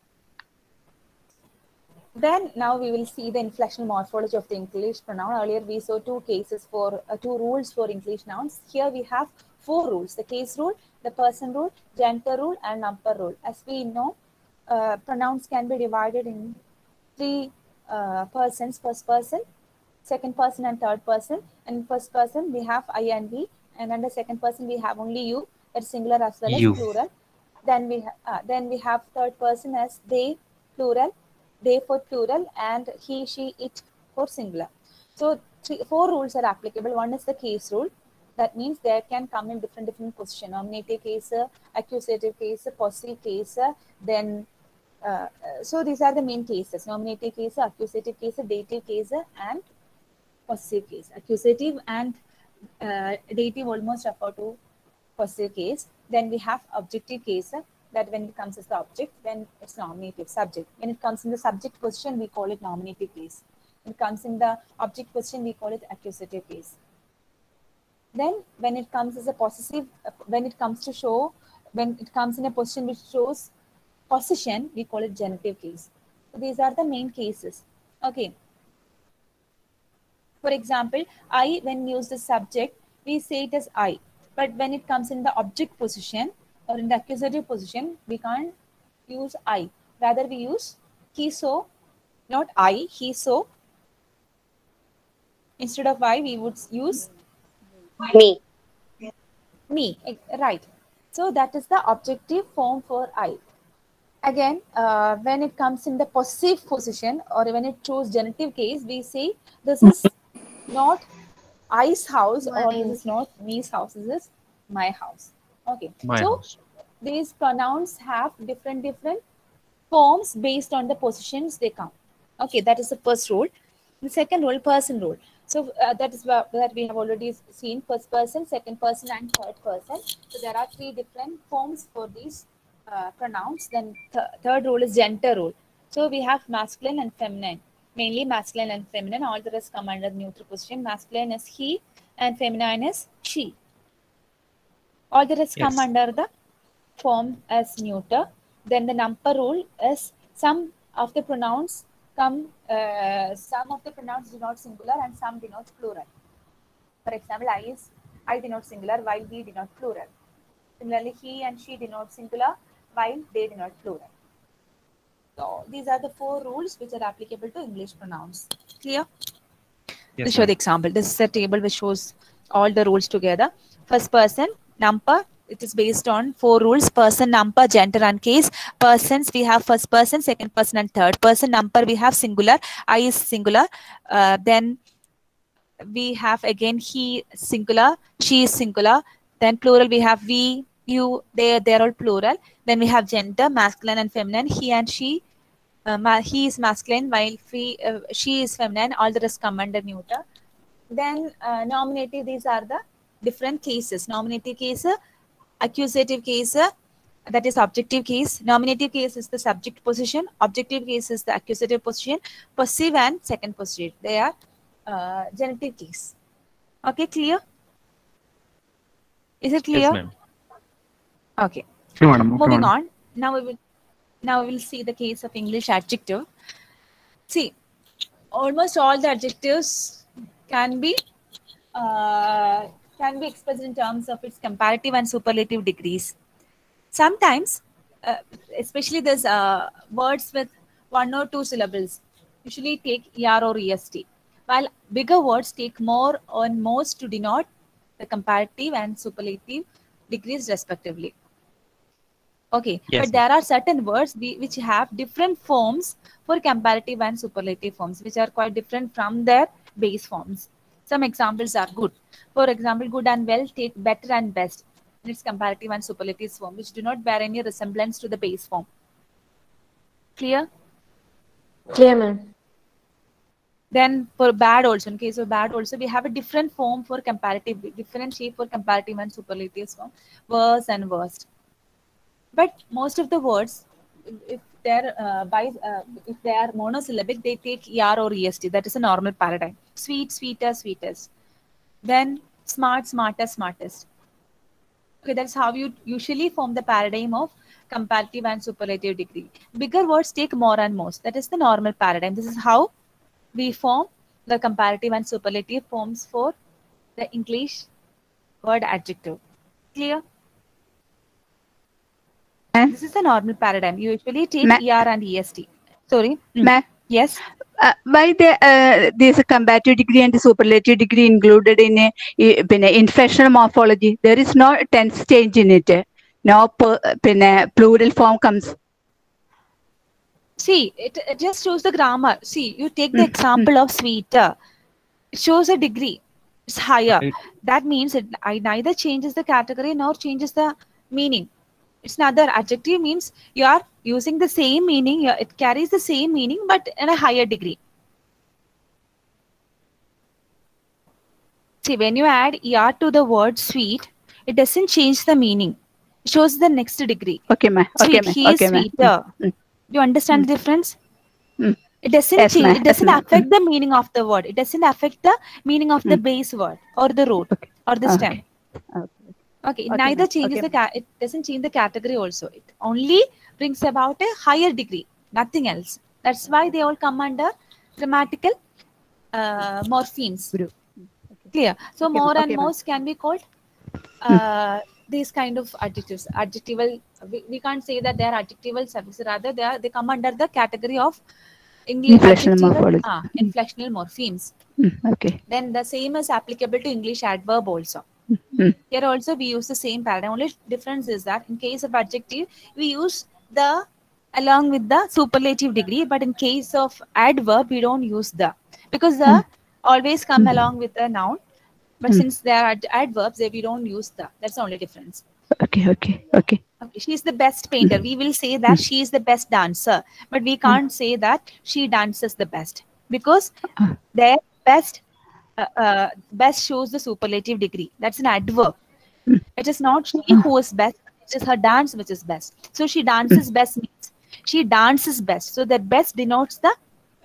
Then now we will see the inflectional morphology of the English pronoun. Earlier we saw two rules for English nouns. Here we have 4 rules: the case rule, the person rule, gender rule, and number rule. As we know, pronouns can be divided in 3 persons: first person, second person, and third person. And in first person we have I and we, and under second person we have only you, that's singular as well as plural. Then we have third person as they, plural, they for plural, and he, she, it for singular. So 4 rules are applicable. One is the case rule. That means there can come in different position: nominative case, accusative case, possessive case. Then so these are the main cases: nominative case, accusative case, dative case, and possessive case. Accusative and dative almost refer to possessive case. Then we have objective case, that when it comes as the object, then it's nominative. Subject, when it comes in the subject position, we call it nominative case. When it comes in the object position, we call it accusative case. Then when it comes as a possessive, when it comes in a position which shows possession, we call it genitive case. So these are the main cases. Okay. For example, I, when used as subject, we say it as I. But when it comes in the object position or in the accusative position, we can't use I. Rather, we use he, so, not I, he, so. Instead of I, we would use me. Me, right. So that is the objective form for I. Again, when it comes in the possessive position or when it shows genitive case, we say this is not I's house or this is not me's house, this is my house. Okay. House. These pronouns have different forms based on the positions they come. Okay, that is the first rule. The second rule, person rule. So that we have already seen: first person, second person, and third person. So there are 3 different forms for these pronouns. Then third rule is gender rule. So we have masculine and feminine. Mainly masculine and feminine. All the rest come under neutral position. Masculine is he and feminine is she. All the rest come under the form as neuter. Then the number rule is some of the pronouns denote singular and some denote plural. For example, I denote singular while we denote plural. Similarly, he and she denote singular while they denote plural. So these are the 4 rules which are applicable to English pronouns. Clear? Yes, To show the example, this is a table which shows all the rules together. First person, number. It is based on 4 rules: person, number, gender, and case. Persons, we have first person, second person, and third person. Number, we have singular. I is singular. Then we have again he singular, she is singular. Then plural, we have we, you, they're all plural. Then we have gender, masculine and feminine. He and she. He is masculine while she is feminine. All the rest come under neuter. Then nominative, these are the different cases: nominative case, accusative case, that is objective case. Nominative case is the subject position. Objective case is the accusative position. Possessive and second position, they are genitive case. Okay, clear? Is it clear? Yes, ma'am. Okay. Okay, madam. Okay, Moving madam. on. Now we will see the case of English adjective. See, almost all the adjectives can be expressed in terms of its comparative and superlative degrees. Sometimes, especially there's words with 1 or 2 syllables. usually take er or est, while bigger words take more or most to denote the comparative and superlative degrees respectively. Okay, Yes, but there are certain words which have different forms for comparative and superlative forms, which are quite different from their base forms. Some examples are good. For example, good and well take better and best in its comparative and superlative form, which do not bear any resemblance to the base form. Clear? Clear, ma'am. Then for bad also, in case of bad also, we have a different form for comparative, different shape for comparative and superlative form, worse and worst. But most of the words, if they're if they are monosyllabic, they take er or est. That is a normal paradigm. Sweet, sweeter, sweetest. Then smart, smarter, smartest. Okay, that's how you usually form the paradigm of comparative and superlative degree. Bigger words take more and most. That is the normal paradigm. This is how we form the comparative and superlative forms for the English word adjective. Clear? This is the normal paradigm. You usually take er and est. Sorry. Yes. Why this comparative degree and superlative degree included in inflectional morphology? There is no tense change in it. No plural form comes. See, it just shows the grammar. See, you take the example of sweeter. It shows a degree. It's higher. Right. That means it neither changes the category nor changes the meaning. It's another adjective means you are using the same meaning. It carries the same meaning, but in a higher degree. See, when you add er to the word sweet, it doesn't change the meaning. It shows the next degree. Okay, ma'am. Sweet, Okay, he is sweeter. Do you understand the difference? It doesn't Yes, change. ma'am. It doesn't Yes, ma'am. affect the meaning of the word. It doesn't affect the meaning of the base word or the root or the stem. Okay, it neither changes it doesn't change the category also. It only brings about a higher degree, nothing else. That's why they all come under grammatical morphemes. Clear? So more and most can be called these kind of adjectives. Adjectival, we can't say that they are adjectival suffixes. Rather, they come under the category of English inflectional morphemes. Okay. Then the same is applicable to English adverb also. Here also we use the same paradigm. Only difference is that in case of adjective, we use the along with the superlative degree, but in case of adverb, we don't use the, because the always come along with a noun. But since they are adverbs, we don't use the. That's the only difference. Okay. She's the best painter. We will say that she is the best dancer, but we can't say that she dances the best, because their best shows the superlative degree. That's an adverb. It is not she who is best. It is her dance which is best. So she dances best means she dances best. So that best denotes the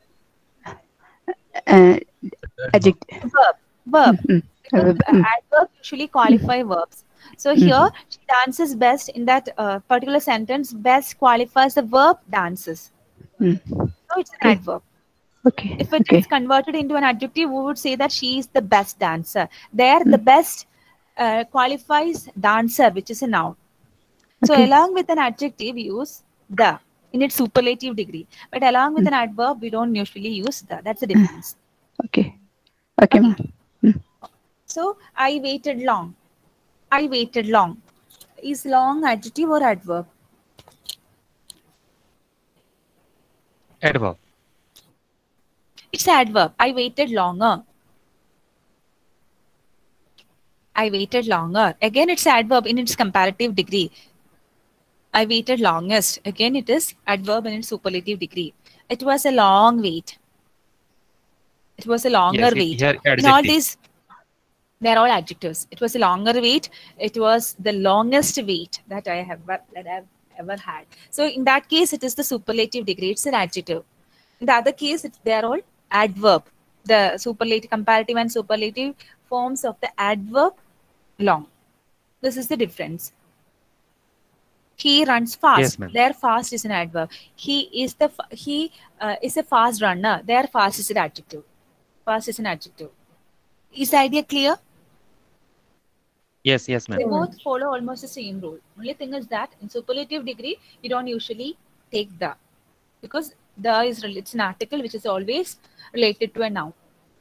adjective. Verb. Because adverbs usually qualify verbs. So here she dances best in that particular sentence. Best qualifies the verb dances. So it's an adverb. Okay. If it is converted into an adjective, we would say that she is the best dancer. There, the best qualifies dancer, which is a noun. So along with an adjective, we use the in its superlative degree. But along with an adverb, we don't usually use the. That's the difference. Okay, ma'am. So I waited long. I waited long. Is long adjective or adverb? Adverb. It's adverb. I waited longer. I waited longer. Again, it's adverb in its comparative degree. I waited longest. Again, it is adverb in its superlative degree. It was a long wait. It was a longer wait. In all these, they're all adjectives. It was a longer wait. It was the longest wait that I have ever had. So in that case, it is the superlative degree. It's an adjective. In the other case, they're all adverb. The superlative, comparative and superlative forms of the adverb long. This is the difference. He runs fast. Yes, Their fast is an adverb. He is a fast runner. Their fast is an adjective. Fast is an adjective. Is the idea clear? Yes, ma'am. They both follow almost the same rule. Only thing is that in superlative degree, you don't usually take the, because The is it's an article which is always related to a noun.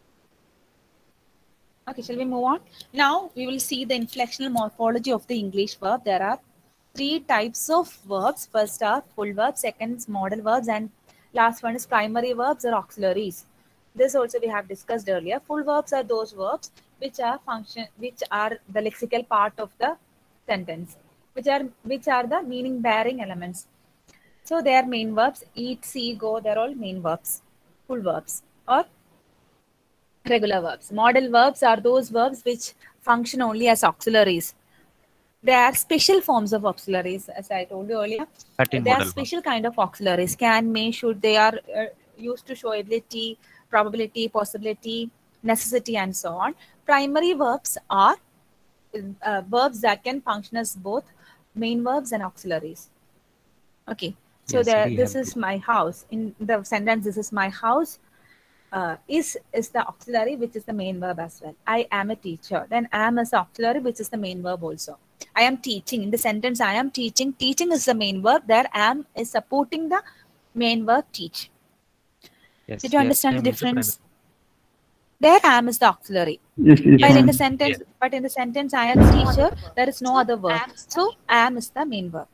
Okay, shall we move on? Now we will see the inflectional morphology of the English verb. There are 3 types of verbs. First are full verbs, second is modal verbs, and last one is primary verbs or auxiliaries. This also we have discussed earlier. Full verbs are those verbs which are the lexical part of the sentence, which are the meaning bearing elements. So they are main verbs. Eat, see, go, they're all main verbs, full verbs or regular verbs. Modal verbs are those verbs which function only as auxiliaries. They are special forms of auxiliaries, as I told you earlier. They are special kind of auxiliaries. Can, may, should. They are used to show ability, probability, possibility, necessity, and so on. Primary verbs are verbs that can function as both main verbs and auxiliaries. Okay. So this is my house. In the sentence, this is my house. Is the auxiliary, which is the main verb as well. I am a teacher. Then am is the auxiliary, which is the main verb also. I am teaching. In the sentence, I am teaching. Teaching is the main verb. There am is supporting the main verb teach. Yes, Did you understand the difference? There am is the auxiliary. Yes, yes, But in the ma'am. sentence, I am teacher, there is no other verb. So am is the main verb.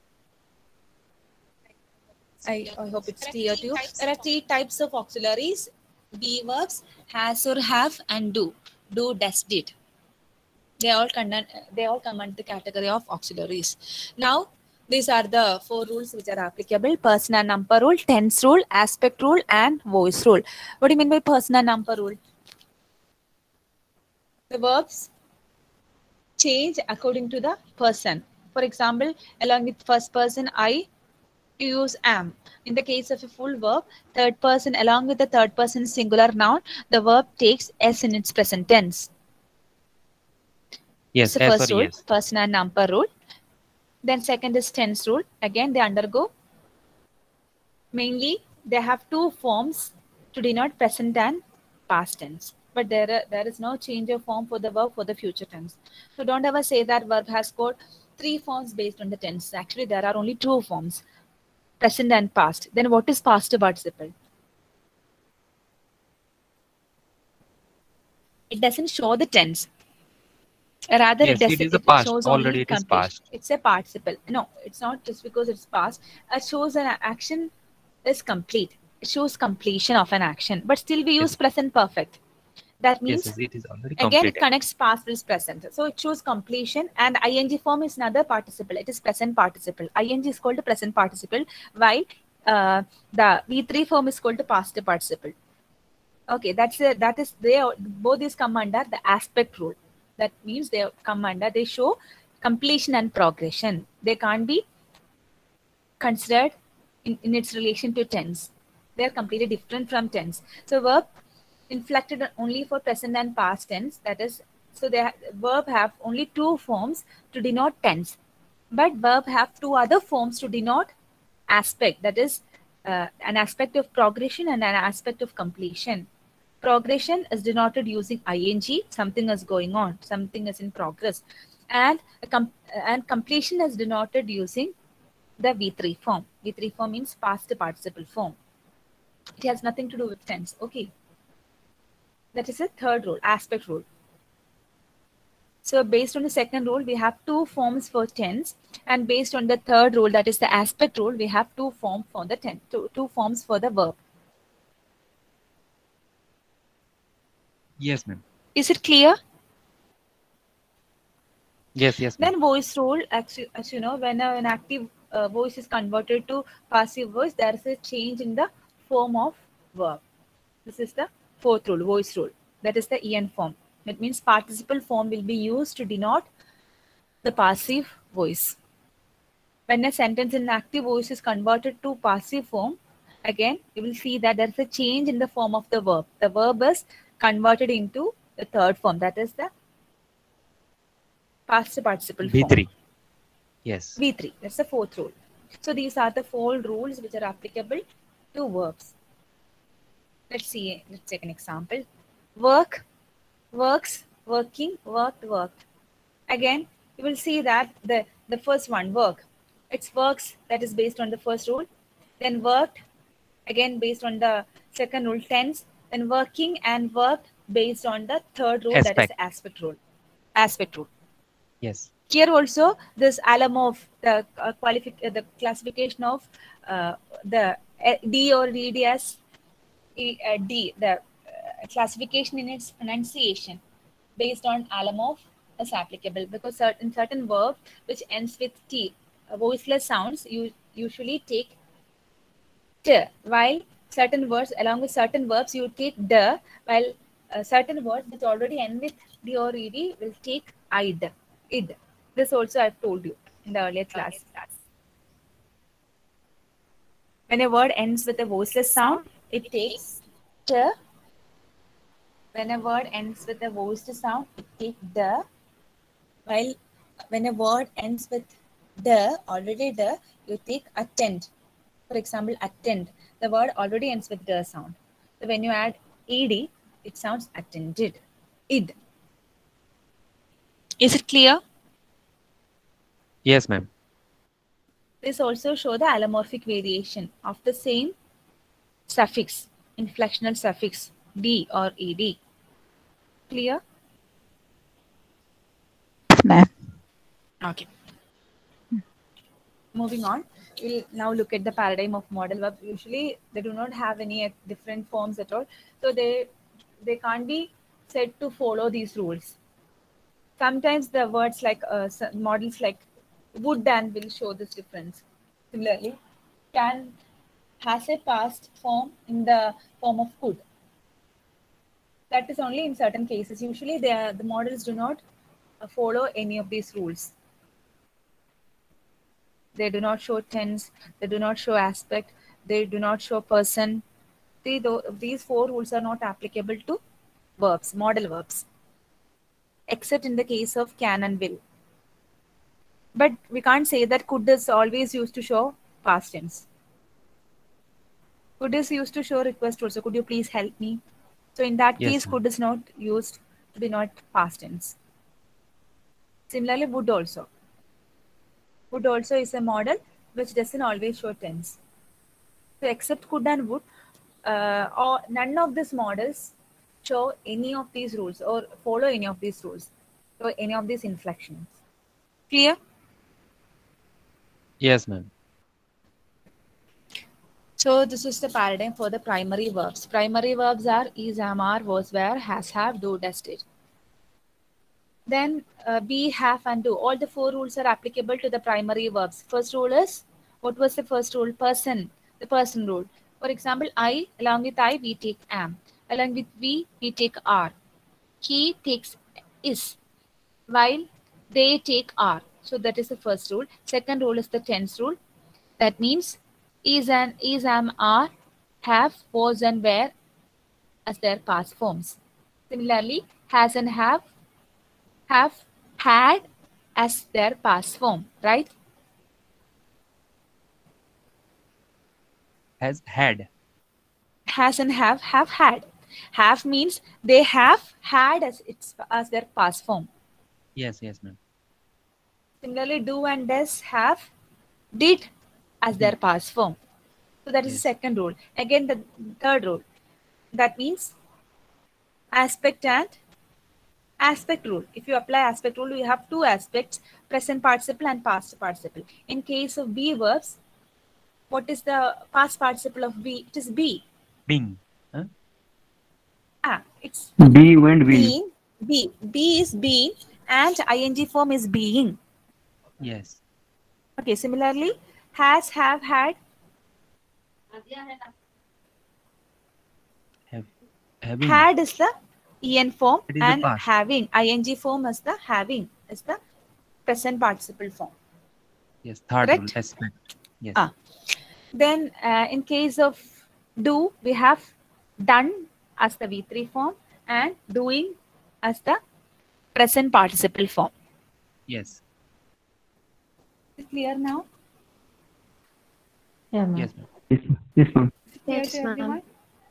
I hope it's clear to you. There are 3 types of auxiliaries. Be verbs, has or have, and do. Do, does, did. They all come under the category of auxiliaries. Now, these are the 4 rules which are applicable. Person and number rule, tense rule, aspect rule, and voice rule. What do you mean by person and number rule? The verbs change according to the person. For example, along with first person, I, you use am. In the case of a full verb, third person along with the third person singular noun, the verb takes s in its present tense. Yes, so first rule, person and number rule. Then second is tense rule. Again, they undergo. Mainly, they have 2 forms to denote present and past tense. But there is no change of form for the verb for the future tense. So don't ever say that verb has got 3 forms based on the tense. Actually, there are only 2 forms. Present and past. Then what is past participle? It doesn't show the tense. Rather, yes, it is a past. shows Already only it is completion. past. It's a participle. No, it's not just because it's past. It shows an action is complete. It shows completion of an action. But still we use present perfect. That means it is already again completed. it connects past with present. So it shows completion, and ing form is another participle. It is present participle. Ing is called the present participle, while the V3 form is called the past participle. Okay, both these come under the aspect rule. That means they show completion and progression. They can't be considered in its relation to tense. They are completely different from tense. So verb inflected only for present and past tense. That is, so verb have only 2 forms to denote tense, but verb have 2 other forms to denote aspect. That is an aspect of progression and an aspect of completion. Progression is denoted using ing. Something is going on. Something is in progress, and completion is denoted using the V3 form. V3 form means past participle form. It has nothing to do with tense. Okay. That is the third rule, aspect rule. So based on the second rule, we have 2 forms for tense, and based on the third rule, that is the aspect rule, we have 2 forms for the tense, 2 forms for the verb. Yes, ma'am. Is it clear? Yes, yes. Then voice rule, actually, as you know, when an active voice is converted to passive voice, there is a change in the form of verb. This is the 4th rule, voice rule. That is the en form. That means participle form will be used to denote the passive voice. When a sentence in active voice is converted to passive form, again, you will see that there is a change in the form of the verb. The verb is converted into the 3rd form. That is the past participle form. V3. Yes. V3. That's the 4th rule. So these are the 4 rules which are applicable to verbs. Let's take an example. Work, works, working, worked, worked. Again, you will see that the first one, work. It's works, that is based on the first rule. Then worked, again based on the second rule, tense, then working and worked based on the third rule, that is Aspect. aspect rule. Aspect rule. Yes. Here also this allemorph, the the classification of the D or DD as D, the classification in its pronunciation based on allemorph is applicable, because certain verb which ends with T, voiceless sounds, you usually take T, while certain words along with certain verbs you take D, while certain words which already end with D or ED will take id. Id. This also I've told you in the earlier class. When a word ends with a voiceless sound, it takes T. When a word ends with a voiced sound, it takes D. While when a word ends with D, already D, you take attend. For example, attend. The word already ends with D sound. So when you add ed, it sounds attended. Id. Is it clear? Yes, ma'am. This also shows the allomorphic variation of the same suffix, inflectional suffix D or ed. Clear? Ma'am. Okay. Moving on, we'll now look at the paradigm of modal verbs. Usually, they do not have any different forms at all, so they can't be said to follow these rules. Sometimes the words like models like would and will show this difference. Similarly, can has a past form in the form of could. That is only in certain cases. Usually, the models do not follow any of these rules. They do not show tense, they do not show aspect, they do not show person. These four rules are not applicable to verbs, modal verbs, except in the case of can and will. But we can't say that could is always used to show past tense. Could is used to show request also. Could you please help me? So in that Yes, case, ma'am. could is not used to be not past tense. Similarly, would also. Would also is a model which doesn't always show tense. So except could and would, or none of these models show any of these rules or follow any of these rules or any of these inflections. Clear? Yes, ma'am. So this is the paradigm for the primary verbs. Primary verbs are is, am, are, was, were, has, have, do, does, did. Then be, have, and do. All the four rules are applicable to the primary verbs. First rule is, what was the first rule? Person. The person rule. For example, I, along with I, we take am. Along with we take are. He takes is. While they take are. So that is the first rule. Second rule is the tense rule. That means is and is, am, are, have, was, and were as their past forms. Similarly, has and have, had as their past form, right? Has had. Has and have had. Have means they have had as their past form. Yes, yes, ma'am. Similarly, do and does have did as their past form. So that is the Yes. second rule. Again, the third rule. That means aspect and aspect rule. If you apply aspect rule, you have two aspects, present participle and past participle. In case of be verbs, what is the past participle of be? It is be. Being. Huh? It's Be and will. being. Be is being and ing form is being. Yes. Okay, similarly, has, have, had. Having. Had is the en form It is the and past. having, ing form is the having, is the present participle form. Yes. Third Correct? rule. Aspect. Yes. Then in case of do, we have done as the V3 form and doing as the present participle form. Yes. Is it clear now? Yeah, ma'am. Yes, ma'am. Yes, yes, ma'am. Is it clear Yes, to ma'am. everyone?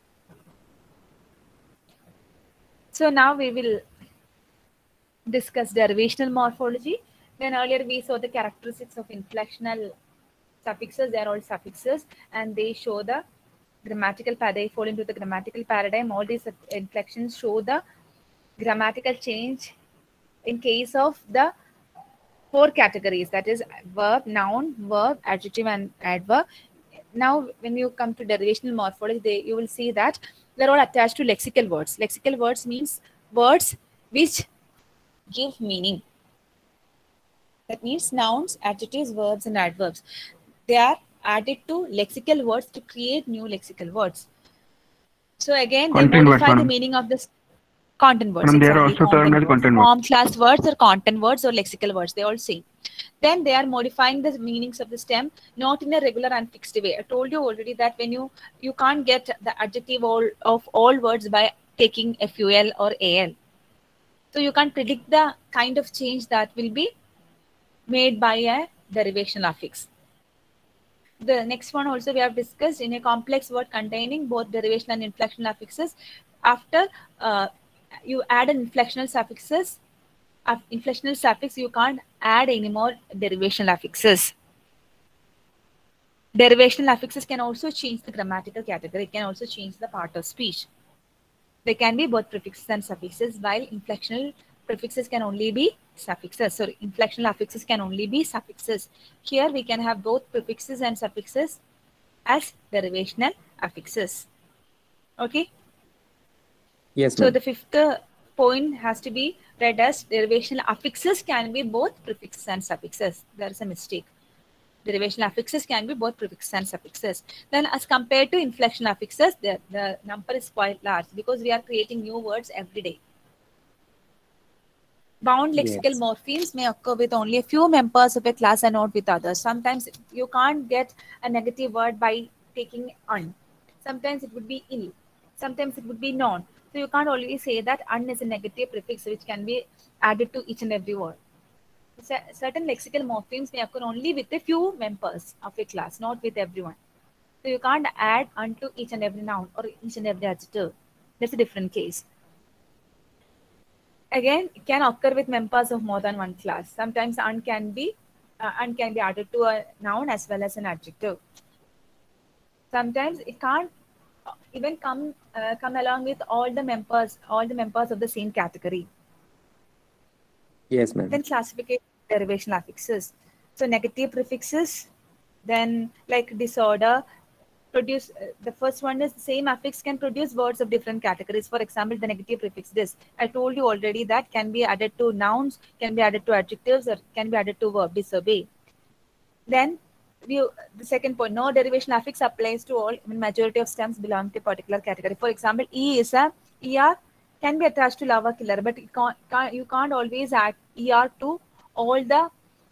So now we will discuss derivational morphology. Then earlier we saw the characteristics of inflectional suffixes. They are all suffixes and they show the they fall into the grammatical paradigm. All these inflections show the grammatical change in case of the 4 categories, that is verb, noun, verb, adjective, and adverb. Now, when you come to derivational morphology, you will see that they're all attached to lexical words. Lexical words means words which give meaning. That means nouns, adjectives, verbs, and adverbs. They are added to lexical words to create new lexical words. So again, they Content modify words, the madam. meaning of this content words. Madam, they are Exactly, also termed as content words. Form class words or content words or lexical words, they all same. Then they are modifying the meanings of the stem, not in a regular and fixed way. I told you already that when you can't get the adjective of all words by taking FUL or AL. So you can't predict the kind of change that will be made by a derivational affix. The next one also we have discussed, in a complex word containing both derivational and inflectional affixes. After you add an inflectional suffix, you can't add any more derivational affixes. Derivational affixes can also change the grammatical category. It can also change the part of speech. They can be both prefixes and suffixes, while inflectional prefixes can only be suffixes. So inflectional affixes can only be suffixes. Here we can have both prefixes and suffixes as derivational affixes. Okay? Yes, So ma'am. the fifth point has to be read as derivational affixes can be both prefixes and suffixes. There is a mistake. Derivational affixes can be both prefixes and suffixes. Then as compared to inflectional affixes, the number is quite large because we are creating new words every day. Bound lexical morphemes may occur with only a few members of a class and not with others. Sometimes you can't get a negative word by taking un. Sometimes it would be ill. Sometimes it would be non. So you can't always say that un is a negative prefix which can be added to each and every word. Certain lexical morphemes may occur only with a few members of a class, not with everyone. So you can't add un to each and every noun or each and every adjective. That's a different case. Again, it can occur with members of more than one class. Sometimes un can be added to a noun as well as an adjective. Sometimes it can't even come along with all the members of the same category. Yes, ma'am. Then classification derivational affixes. So negative prefixes, then like disorder, produce the first one is the same affix can produce words of different categories. For example, the negative prefix this. I told you already that can be added to nouns, can be added to adjectives, or can be added to verb, disobey. Then the second point, no derivation affix applies to all. Majority of stems belong to a particular category. For example, ER can be attached to lava killer, but you can't always add ER to all the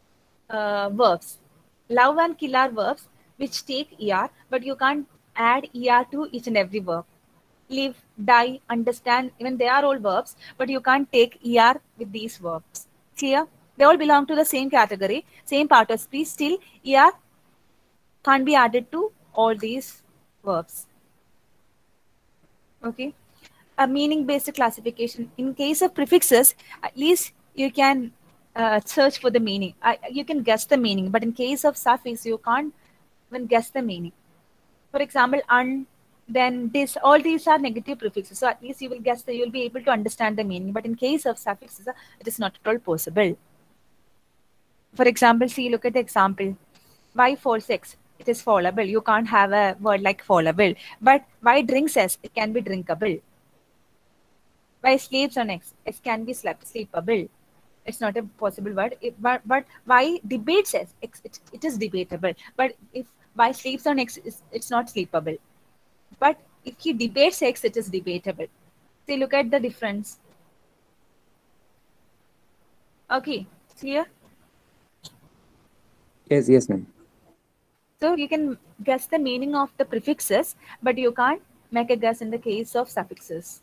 verbs. Love and kill are verbs which take ER, but you can't add ER to each and every verb. Live, die, understand, even they are all verbs, but you can't take ER with these verbs. Clear? They all belong to the same category, same part of speech. Still, ER can't be added to all these verbs. Okay? A meaning-based classification. In case of prefixes, at least you can search for the meaning. You can guess the meaning, but in case of suffix, you can't even guess the meaning. For example, un, then this, all these are negative prefixes. So at least you will guess that you'll be able to understand the meaning. But in case of suffixes, it is not at all possible. For example, see, look at the example. Y falls X, it is fallable. You can't have a word like fallable. But Y drinks S, it can be drinkable. Y sleeps on X, it can be sleepable. It's not a possible word. But Y debates S, it is debatable. But if Y sleeps on X, it's not sleepable. But if he debates X, it is debatable. See, look at the difference. Okay, clear? Yes, ma'am. So you can guess the meaning of the prefixes, but you can't make a guess in the case of suffixes.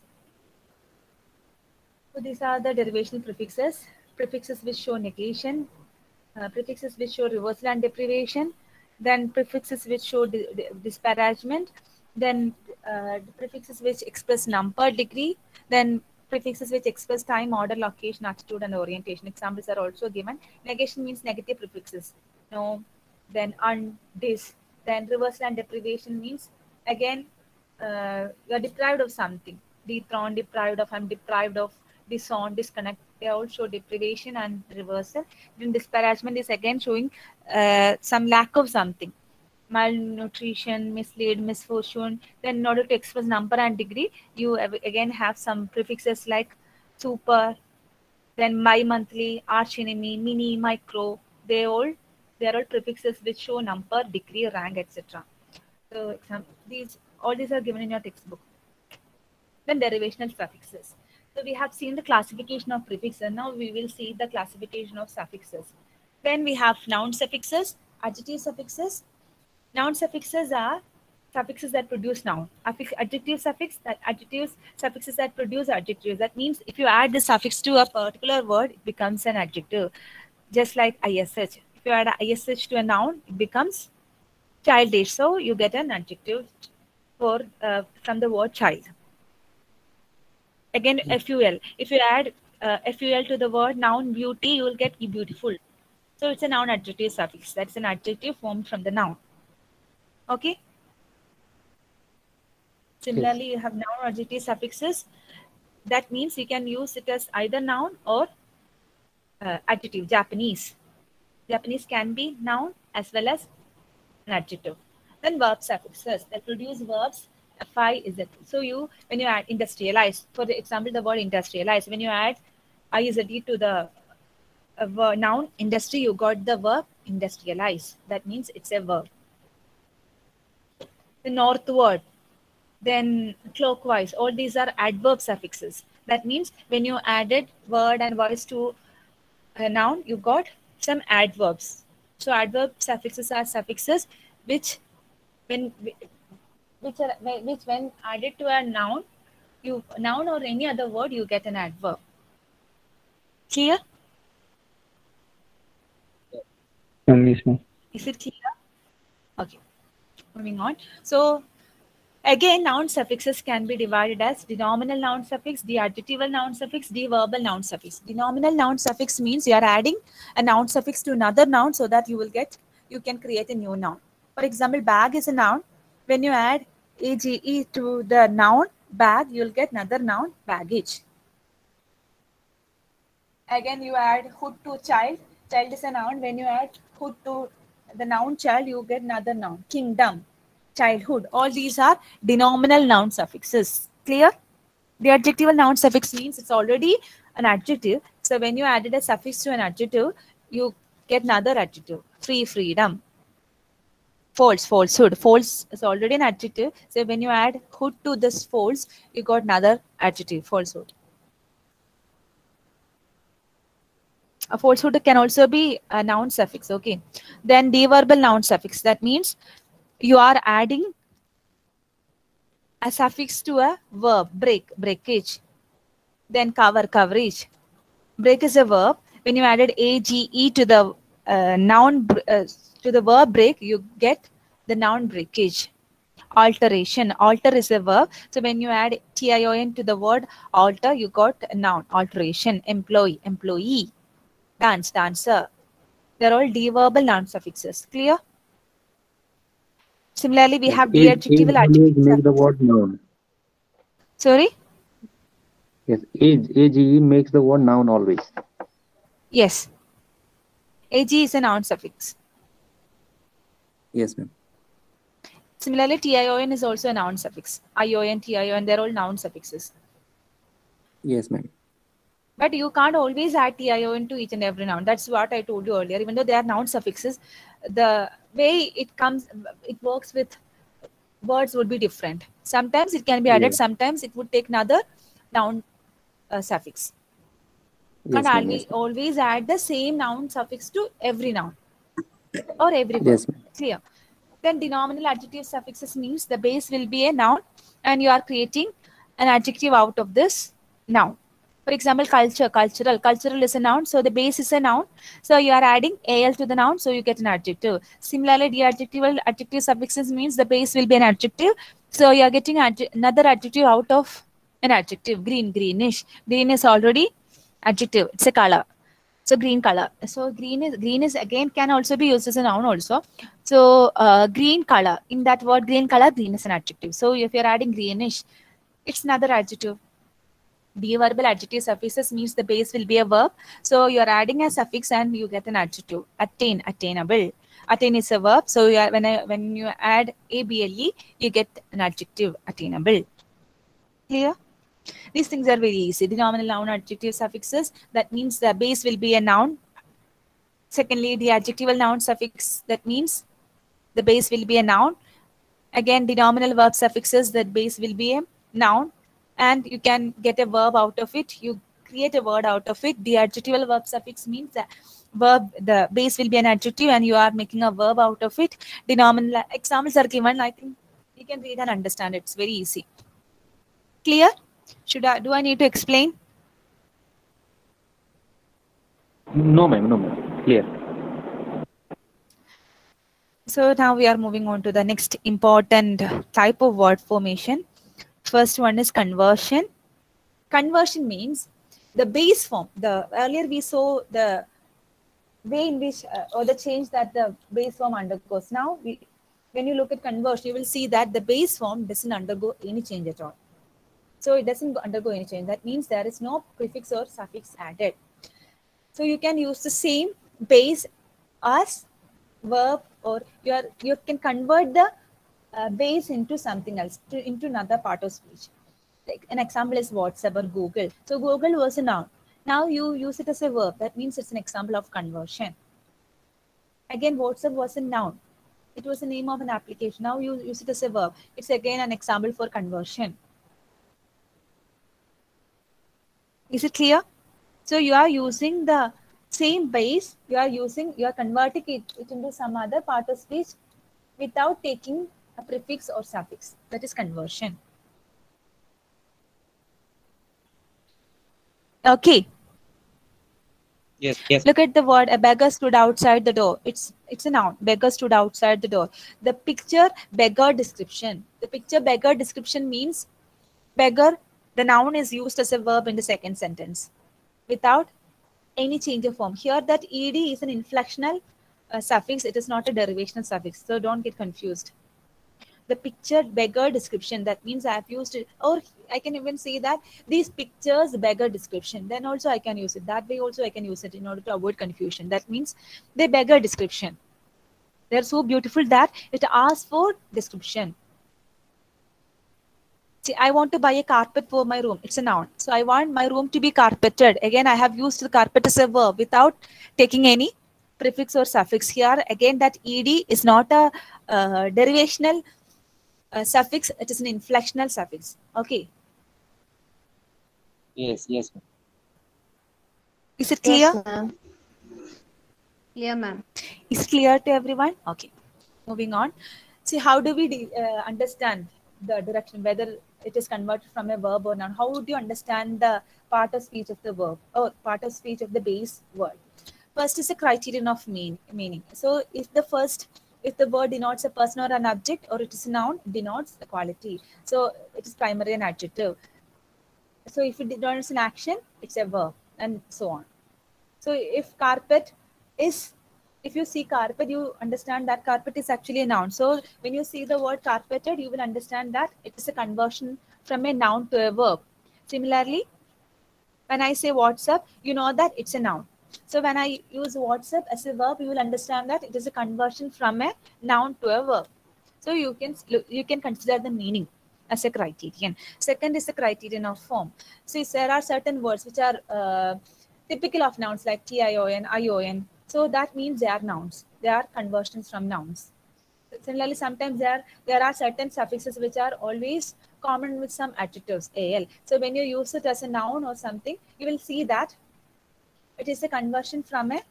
So these are the derivational prefixes. Prefixes which show negation, prefixes which show reversal and deprivation, then prefixes which show disparagement, then prefixes which express number, degree, then prefixes which express time, order, location, attitude, and orientation. Examples are also given. Negation means negative prefixes. No, then un, dis. Then reversal and deprivation means, again, you're deprived of something. Dethroned, deprived of, I'm deprived of, disown, disconnect. They all show deprivation and reversal. Then disparagement is again showing some lack of something. Malnutrition, mislead, misfortune. Then in order to express number and degree, you again have some prefixes like super, then bi-monthly, arch enemy, mini, micro. They are all prefixes which show number, degree, rank, etc. So all these are given in your textbook. Then derivational suffixes. So we have seen the classification of prefixes, and now we will see the classification of suffixes. Then we have noun suffixes, adjective suffixes. Noun suffixes are suffixes that produce noun. Adjective suffixes that produce adjectives. That means if you add the suffix to a particular word, it becomes an adjective. Just like ish. If you add ish to a noun, it becomes childish. So you get an adjective for from the word child. Again, ful. If you add ful to the word noun beauty, you will get beautiful. So it's a noun adjective suffix. That's an adjective formed from the noun. Okay. Similarly, you have noun adjective suffixes. That means you can use it as either noun or adjective. Japanese can be noun as well as an adjective. Then verb suffixes that produce verbs. Fi is it. So when you add industrialize, for example, the word industrialize, when you add izd to the noun industry, you got the verb industrialize. That means it's a verb. The northward, then clockwise, all these are adverb suffixes. That means when you added word and voice to a noun, you got some adverbs. So adverb suffixes are suffixes which when added to a noun or any other word, you get an adverb. Clear? Yes, ma'am. Is it clear? Okay. Moving on. So again, noun suffixes can be divided as denominal noun suffix, deadjectival noun suffix, deverbal noun suffix. Denominal noun suffix means you are adding a noun suffix to another noun so that you can create a new noun. For example, bag is a noun. When you add age to the noun bag, you will get another noun, baggage. Again, you add hood to child. Child is a noun. When you add hood to the noun child, you get another noun, kingdom, childhood. All these are denominal noun suffixes. Clear? The adjectival noun suffix means it's already an adjective. So when you added a suffix to an adjective, you get another adjective. Free, freedom. False, falsehood. False is already an adjective. So when you add hood to this false, you got another adjective, falsehood. A falsehood can also be a noun suffix. Okay. Then deverbal noun suffix. That means you are adding a suffix to a verb. Break, breakage. Then cover, coverage. Break is a verb. When you added age to the noun to the verb break, you get the noun breakage. Alteration. Alter is a verb. So when you add tion to the word alter, you got a noun. Alteration. Employee, employee. Dance, dancer. They're all deverbal noun suffixes. Clear? Similarly, we have deadjectival adjectives. Make the word noun. Sorry? Yes, age makes the word noun always. Yes. Ag is a noun suffix. Yes, ma'am. Similarly, tion is also a noun suffix. ion, tion, they're all noun suffixes. Yes, ma'am. But you can't always add tion to each and every noun. That's what I told you earlier. Even though they are noun suffixes, the way it works with words would be different. Sometimes it can be added. Yeah. Sometimes it would take another noun suffix. Yes, Can't ma'am. always add the same noun suffix to every noun or every word. Yes, ma'am. Clear? Then denominal adjective suffixes means the base will be a noun and you are creating an adjective out of this noun. For example, culture, cultural. Cultural is a noun, so the base is a noun. So you are adding al to the noun, so you get an adjective. Similarly, deadjectival adjective suffixes means the base will be an adjective. So you are getting another adjective out of an adjective. Green, greenish. Green is already adjective. It's a color. So green color. So green is again can also be used as a noun also. So green color. In that word green color, green is an adjective. So if you're adding greenish, it's another adjective. Deverbal adjective suffixes means the base will be a verb. So you're adding a suffix and you get an adjective. Attain, attainable. Attain is a verb. So you are, when you add able, you get an adjective, attainable. Clear? These things are very easy. The nominal, noun, adjective suffixes, that means the base will be a noun. Secondly, the adjectival noun suffix, that means the base will be a noun. Again, the nominal verb suffixes, that base will be a noun. And you can get a verb out of it. You create a word out of it. The adjectival verb suffix means that the base will be an adjective and you are making a verb out of it. The nominal examples are given. I think you can read and understand it. It's very easy. Clear? Do I need to explain? No, ma'am. No, ma'am. Clear. So now we are moving on to the next important type of word formation. First one is conversion. Conversion means the base form. Earlier we saw the way in which or the change that the base form undergoes. Now when you look at conversion, you will see that the base form doesn't undergo any change at all. So it doesn't undergo any change. That means there is no prefix or suffix added. So you can use the same base as verb, or you can convert the base into something else, into another part of speech. Like an example is WhatsApp or Google. So Google was a noun. Now you use it as a verb. That means it's an example of conversion. Again, WhatsApp was a noun. It was the name of an application. Now you use it as a verb. It's again an example for conversion. Is it clear? So you are using the same base. You are converting it into some other part of speech without taking a prefix or suffix. That is conversion. Okay. Yes. Look at the word. A beggar stood outside the door. It's a noun. Beggar stood outside the door. The picture beggar description. The picture beggar description means beggar. The noun is used as a verb in the second sentence without any change of form. Here that ed is an inflectional suffix. It is not a derivational suffix. So don't get confused. The picture beggar description, that means I have used it, or I can even say that these pictures beggar description. Then also I can use it. That way also I can use it in order to avoid confusion. That means they beggar description. They're so beautiful that it asks for description. See, I want to buy a carpet for my room. It's a noun. So I want my room to be carpeted. Again, I have used the carpet as a verb without taking any prefix or suffix. Here, again, that ed is not a derivational suffix. It is an inflectional suffix. Okay. Yes. Is it clear? Yes, ma'am. Clear, ma'am. Is it clear to everyone? Okay. Moving on. See, how do we understand the direction, whether it is converted from a verb or not? How would you understand the part of speech of the verb or part of speech of the base word? First is a criterion of meaning. So if the word denotes a person or an object, or it is a noun, denotes the quality. So it is primarily an adjective. So if it denotes an action, it's a verb, and so on. So if you see carpet, you understand that carpet is actually a noun. So when you see the word carpeted, you will understand that it is a conversion from a noun to a verb. Similarly, when I say WhatsApp, you know that it's a noun. So when I use WhatsApp as a verb, you will understand that it is a conversion from a noun to a verb. So you can consider the meaning as a criterion. Second is the criterion of form. So there are certain words which are typical of nouns like tion, ion. So that means they are nouns. They are conversions from nouns. Similarly, sometimes there are certain suffixes which are always common with some adjectives, al. So when you use it as a noun or something, you will see that it is a conversion from an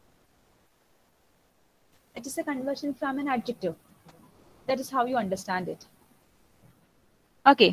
adjective. That is how you understand it. Okay.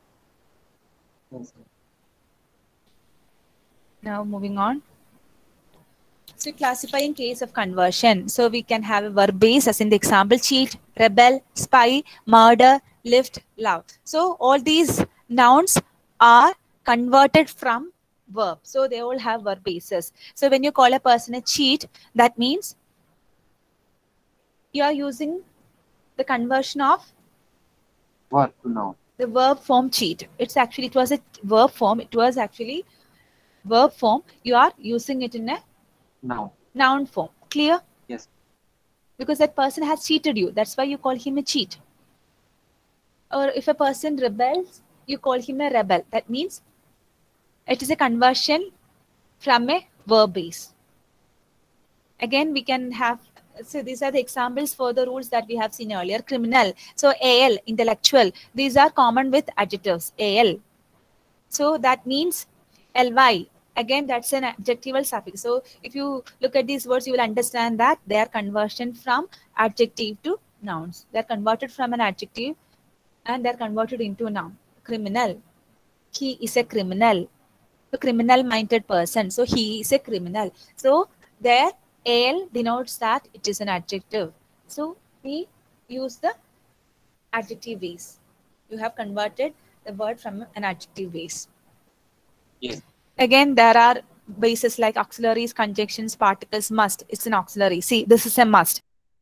Now moving on. So classifying case of conversion. So we can have a verb base, as in the example: cheat, rebel, spy, murder, lift, love. So all these nouns are converted from verb. So they all have verb bases. So when you call a person a cheat, that means you are using the conversion of Verb to noun. the verb form cheat. It was a verb form. It was actually verb form. You are using it in a Noun. noun form. Clear? Yes. Because that person has cheated you. That's why you call him a cheat. Or if a person rebels, you call him a rebel. That means it is a conversion from a verb base. Again, we can have, so these are the examples for the rules that we have seen earlier. Criminal. So AL, intellectual. These are common with adjectives. AL. So that means ly. Again, that's an adjectival suffix. So if you look at these words, you will understand that they are conversion from adjective to nouns. They are converted from an adjective and they are converted into a noun. Criminal. He is a criminal. A criminal-minded person. So he is a criminal. So there, al denotes that it is an adjective. So we use the adjective base. You have converted the word from an adjective base. Yes. Again, there are bases like auxiliaries, conjunctions, particles, must. It's an auxiliary. See, this is a must.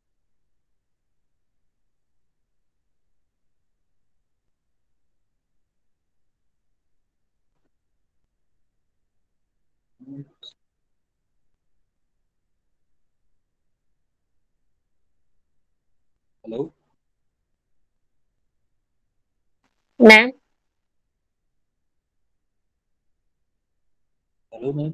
Hello. Ma'am, Hello, ma'am.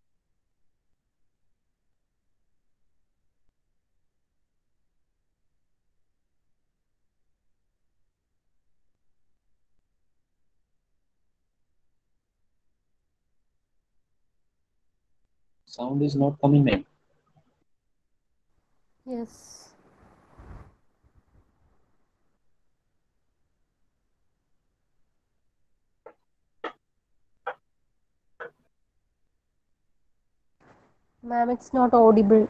Sound is not coming, ma'am. Yes. Ma'am, it's not audible.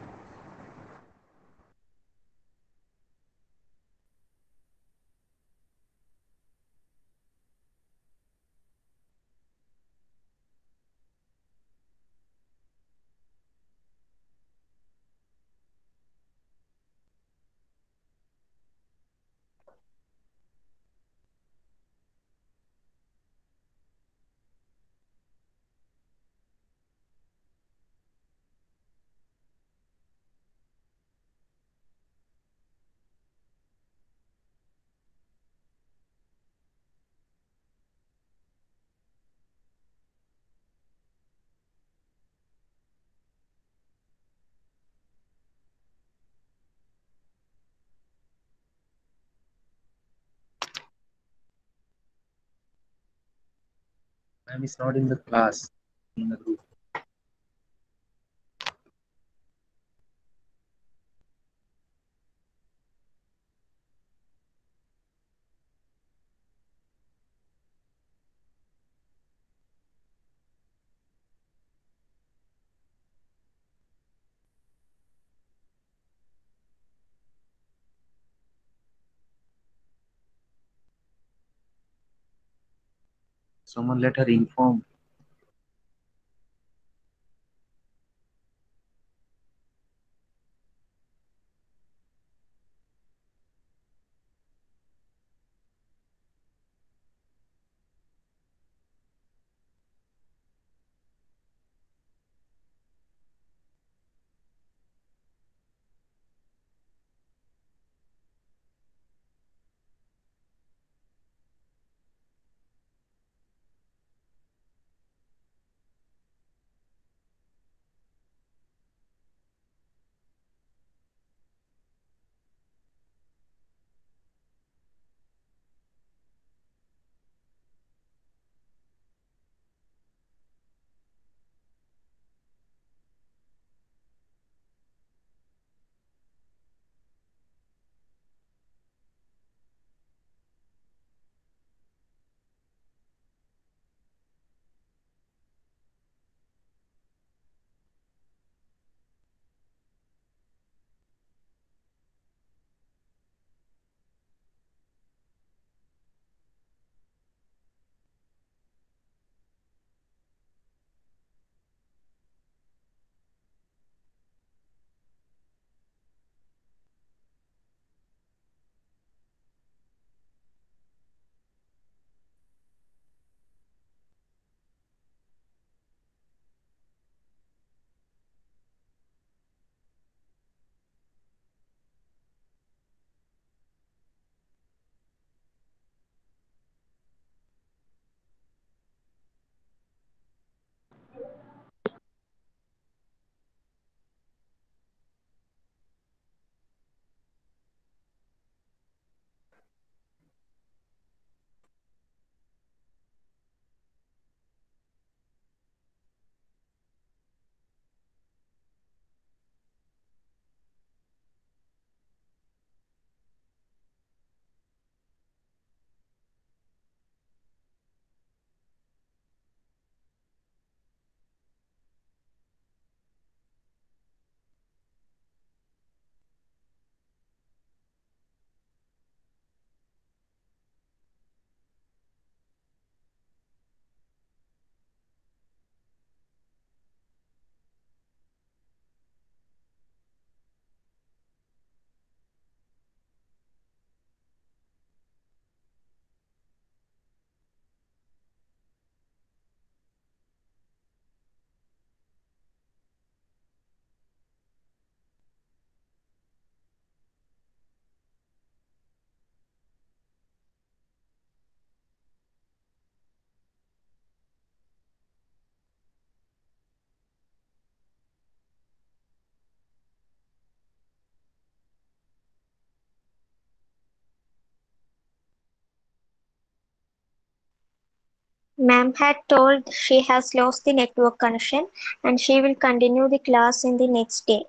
Ma'am is not in the class, in the group. Someone let her inform. Ma'am had told she has lost the network connection and she will continue the class in the next day.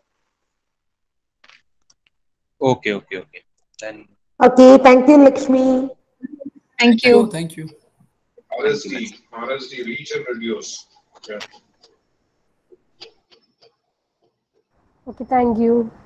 Okay. Then Okay, thank you, Lakshmi. Thank you. Thank you. RSD, reach and reduce. Yeah. Okay, thank you.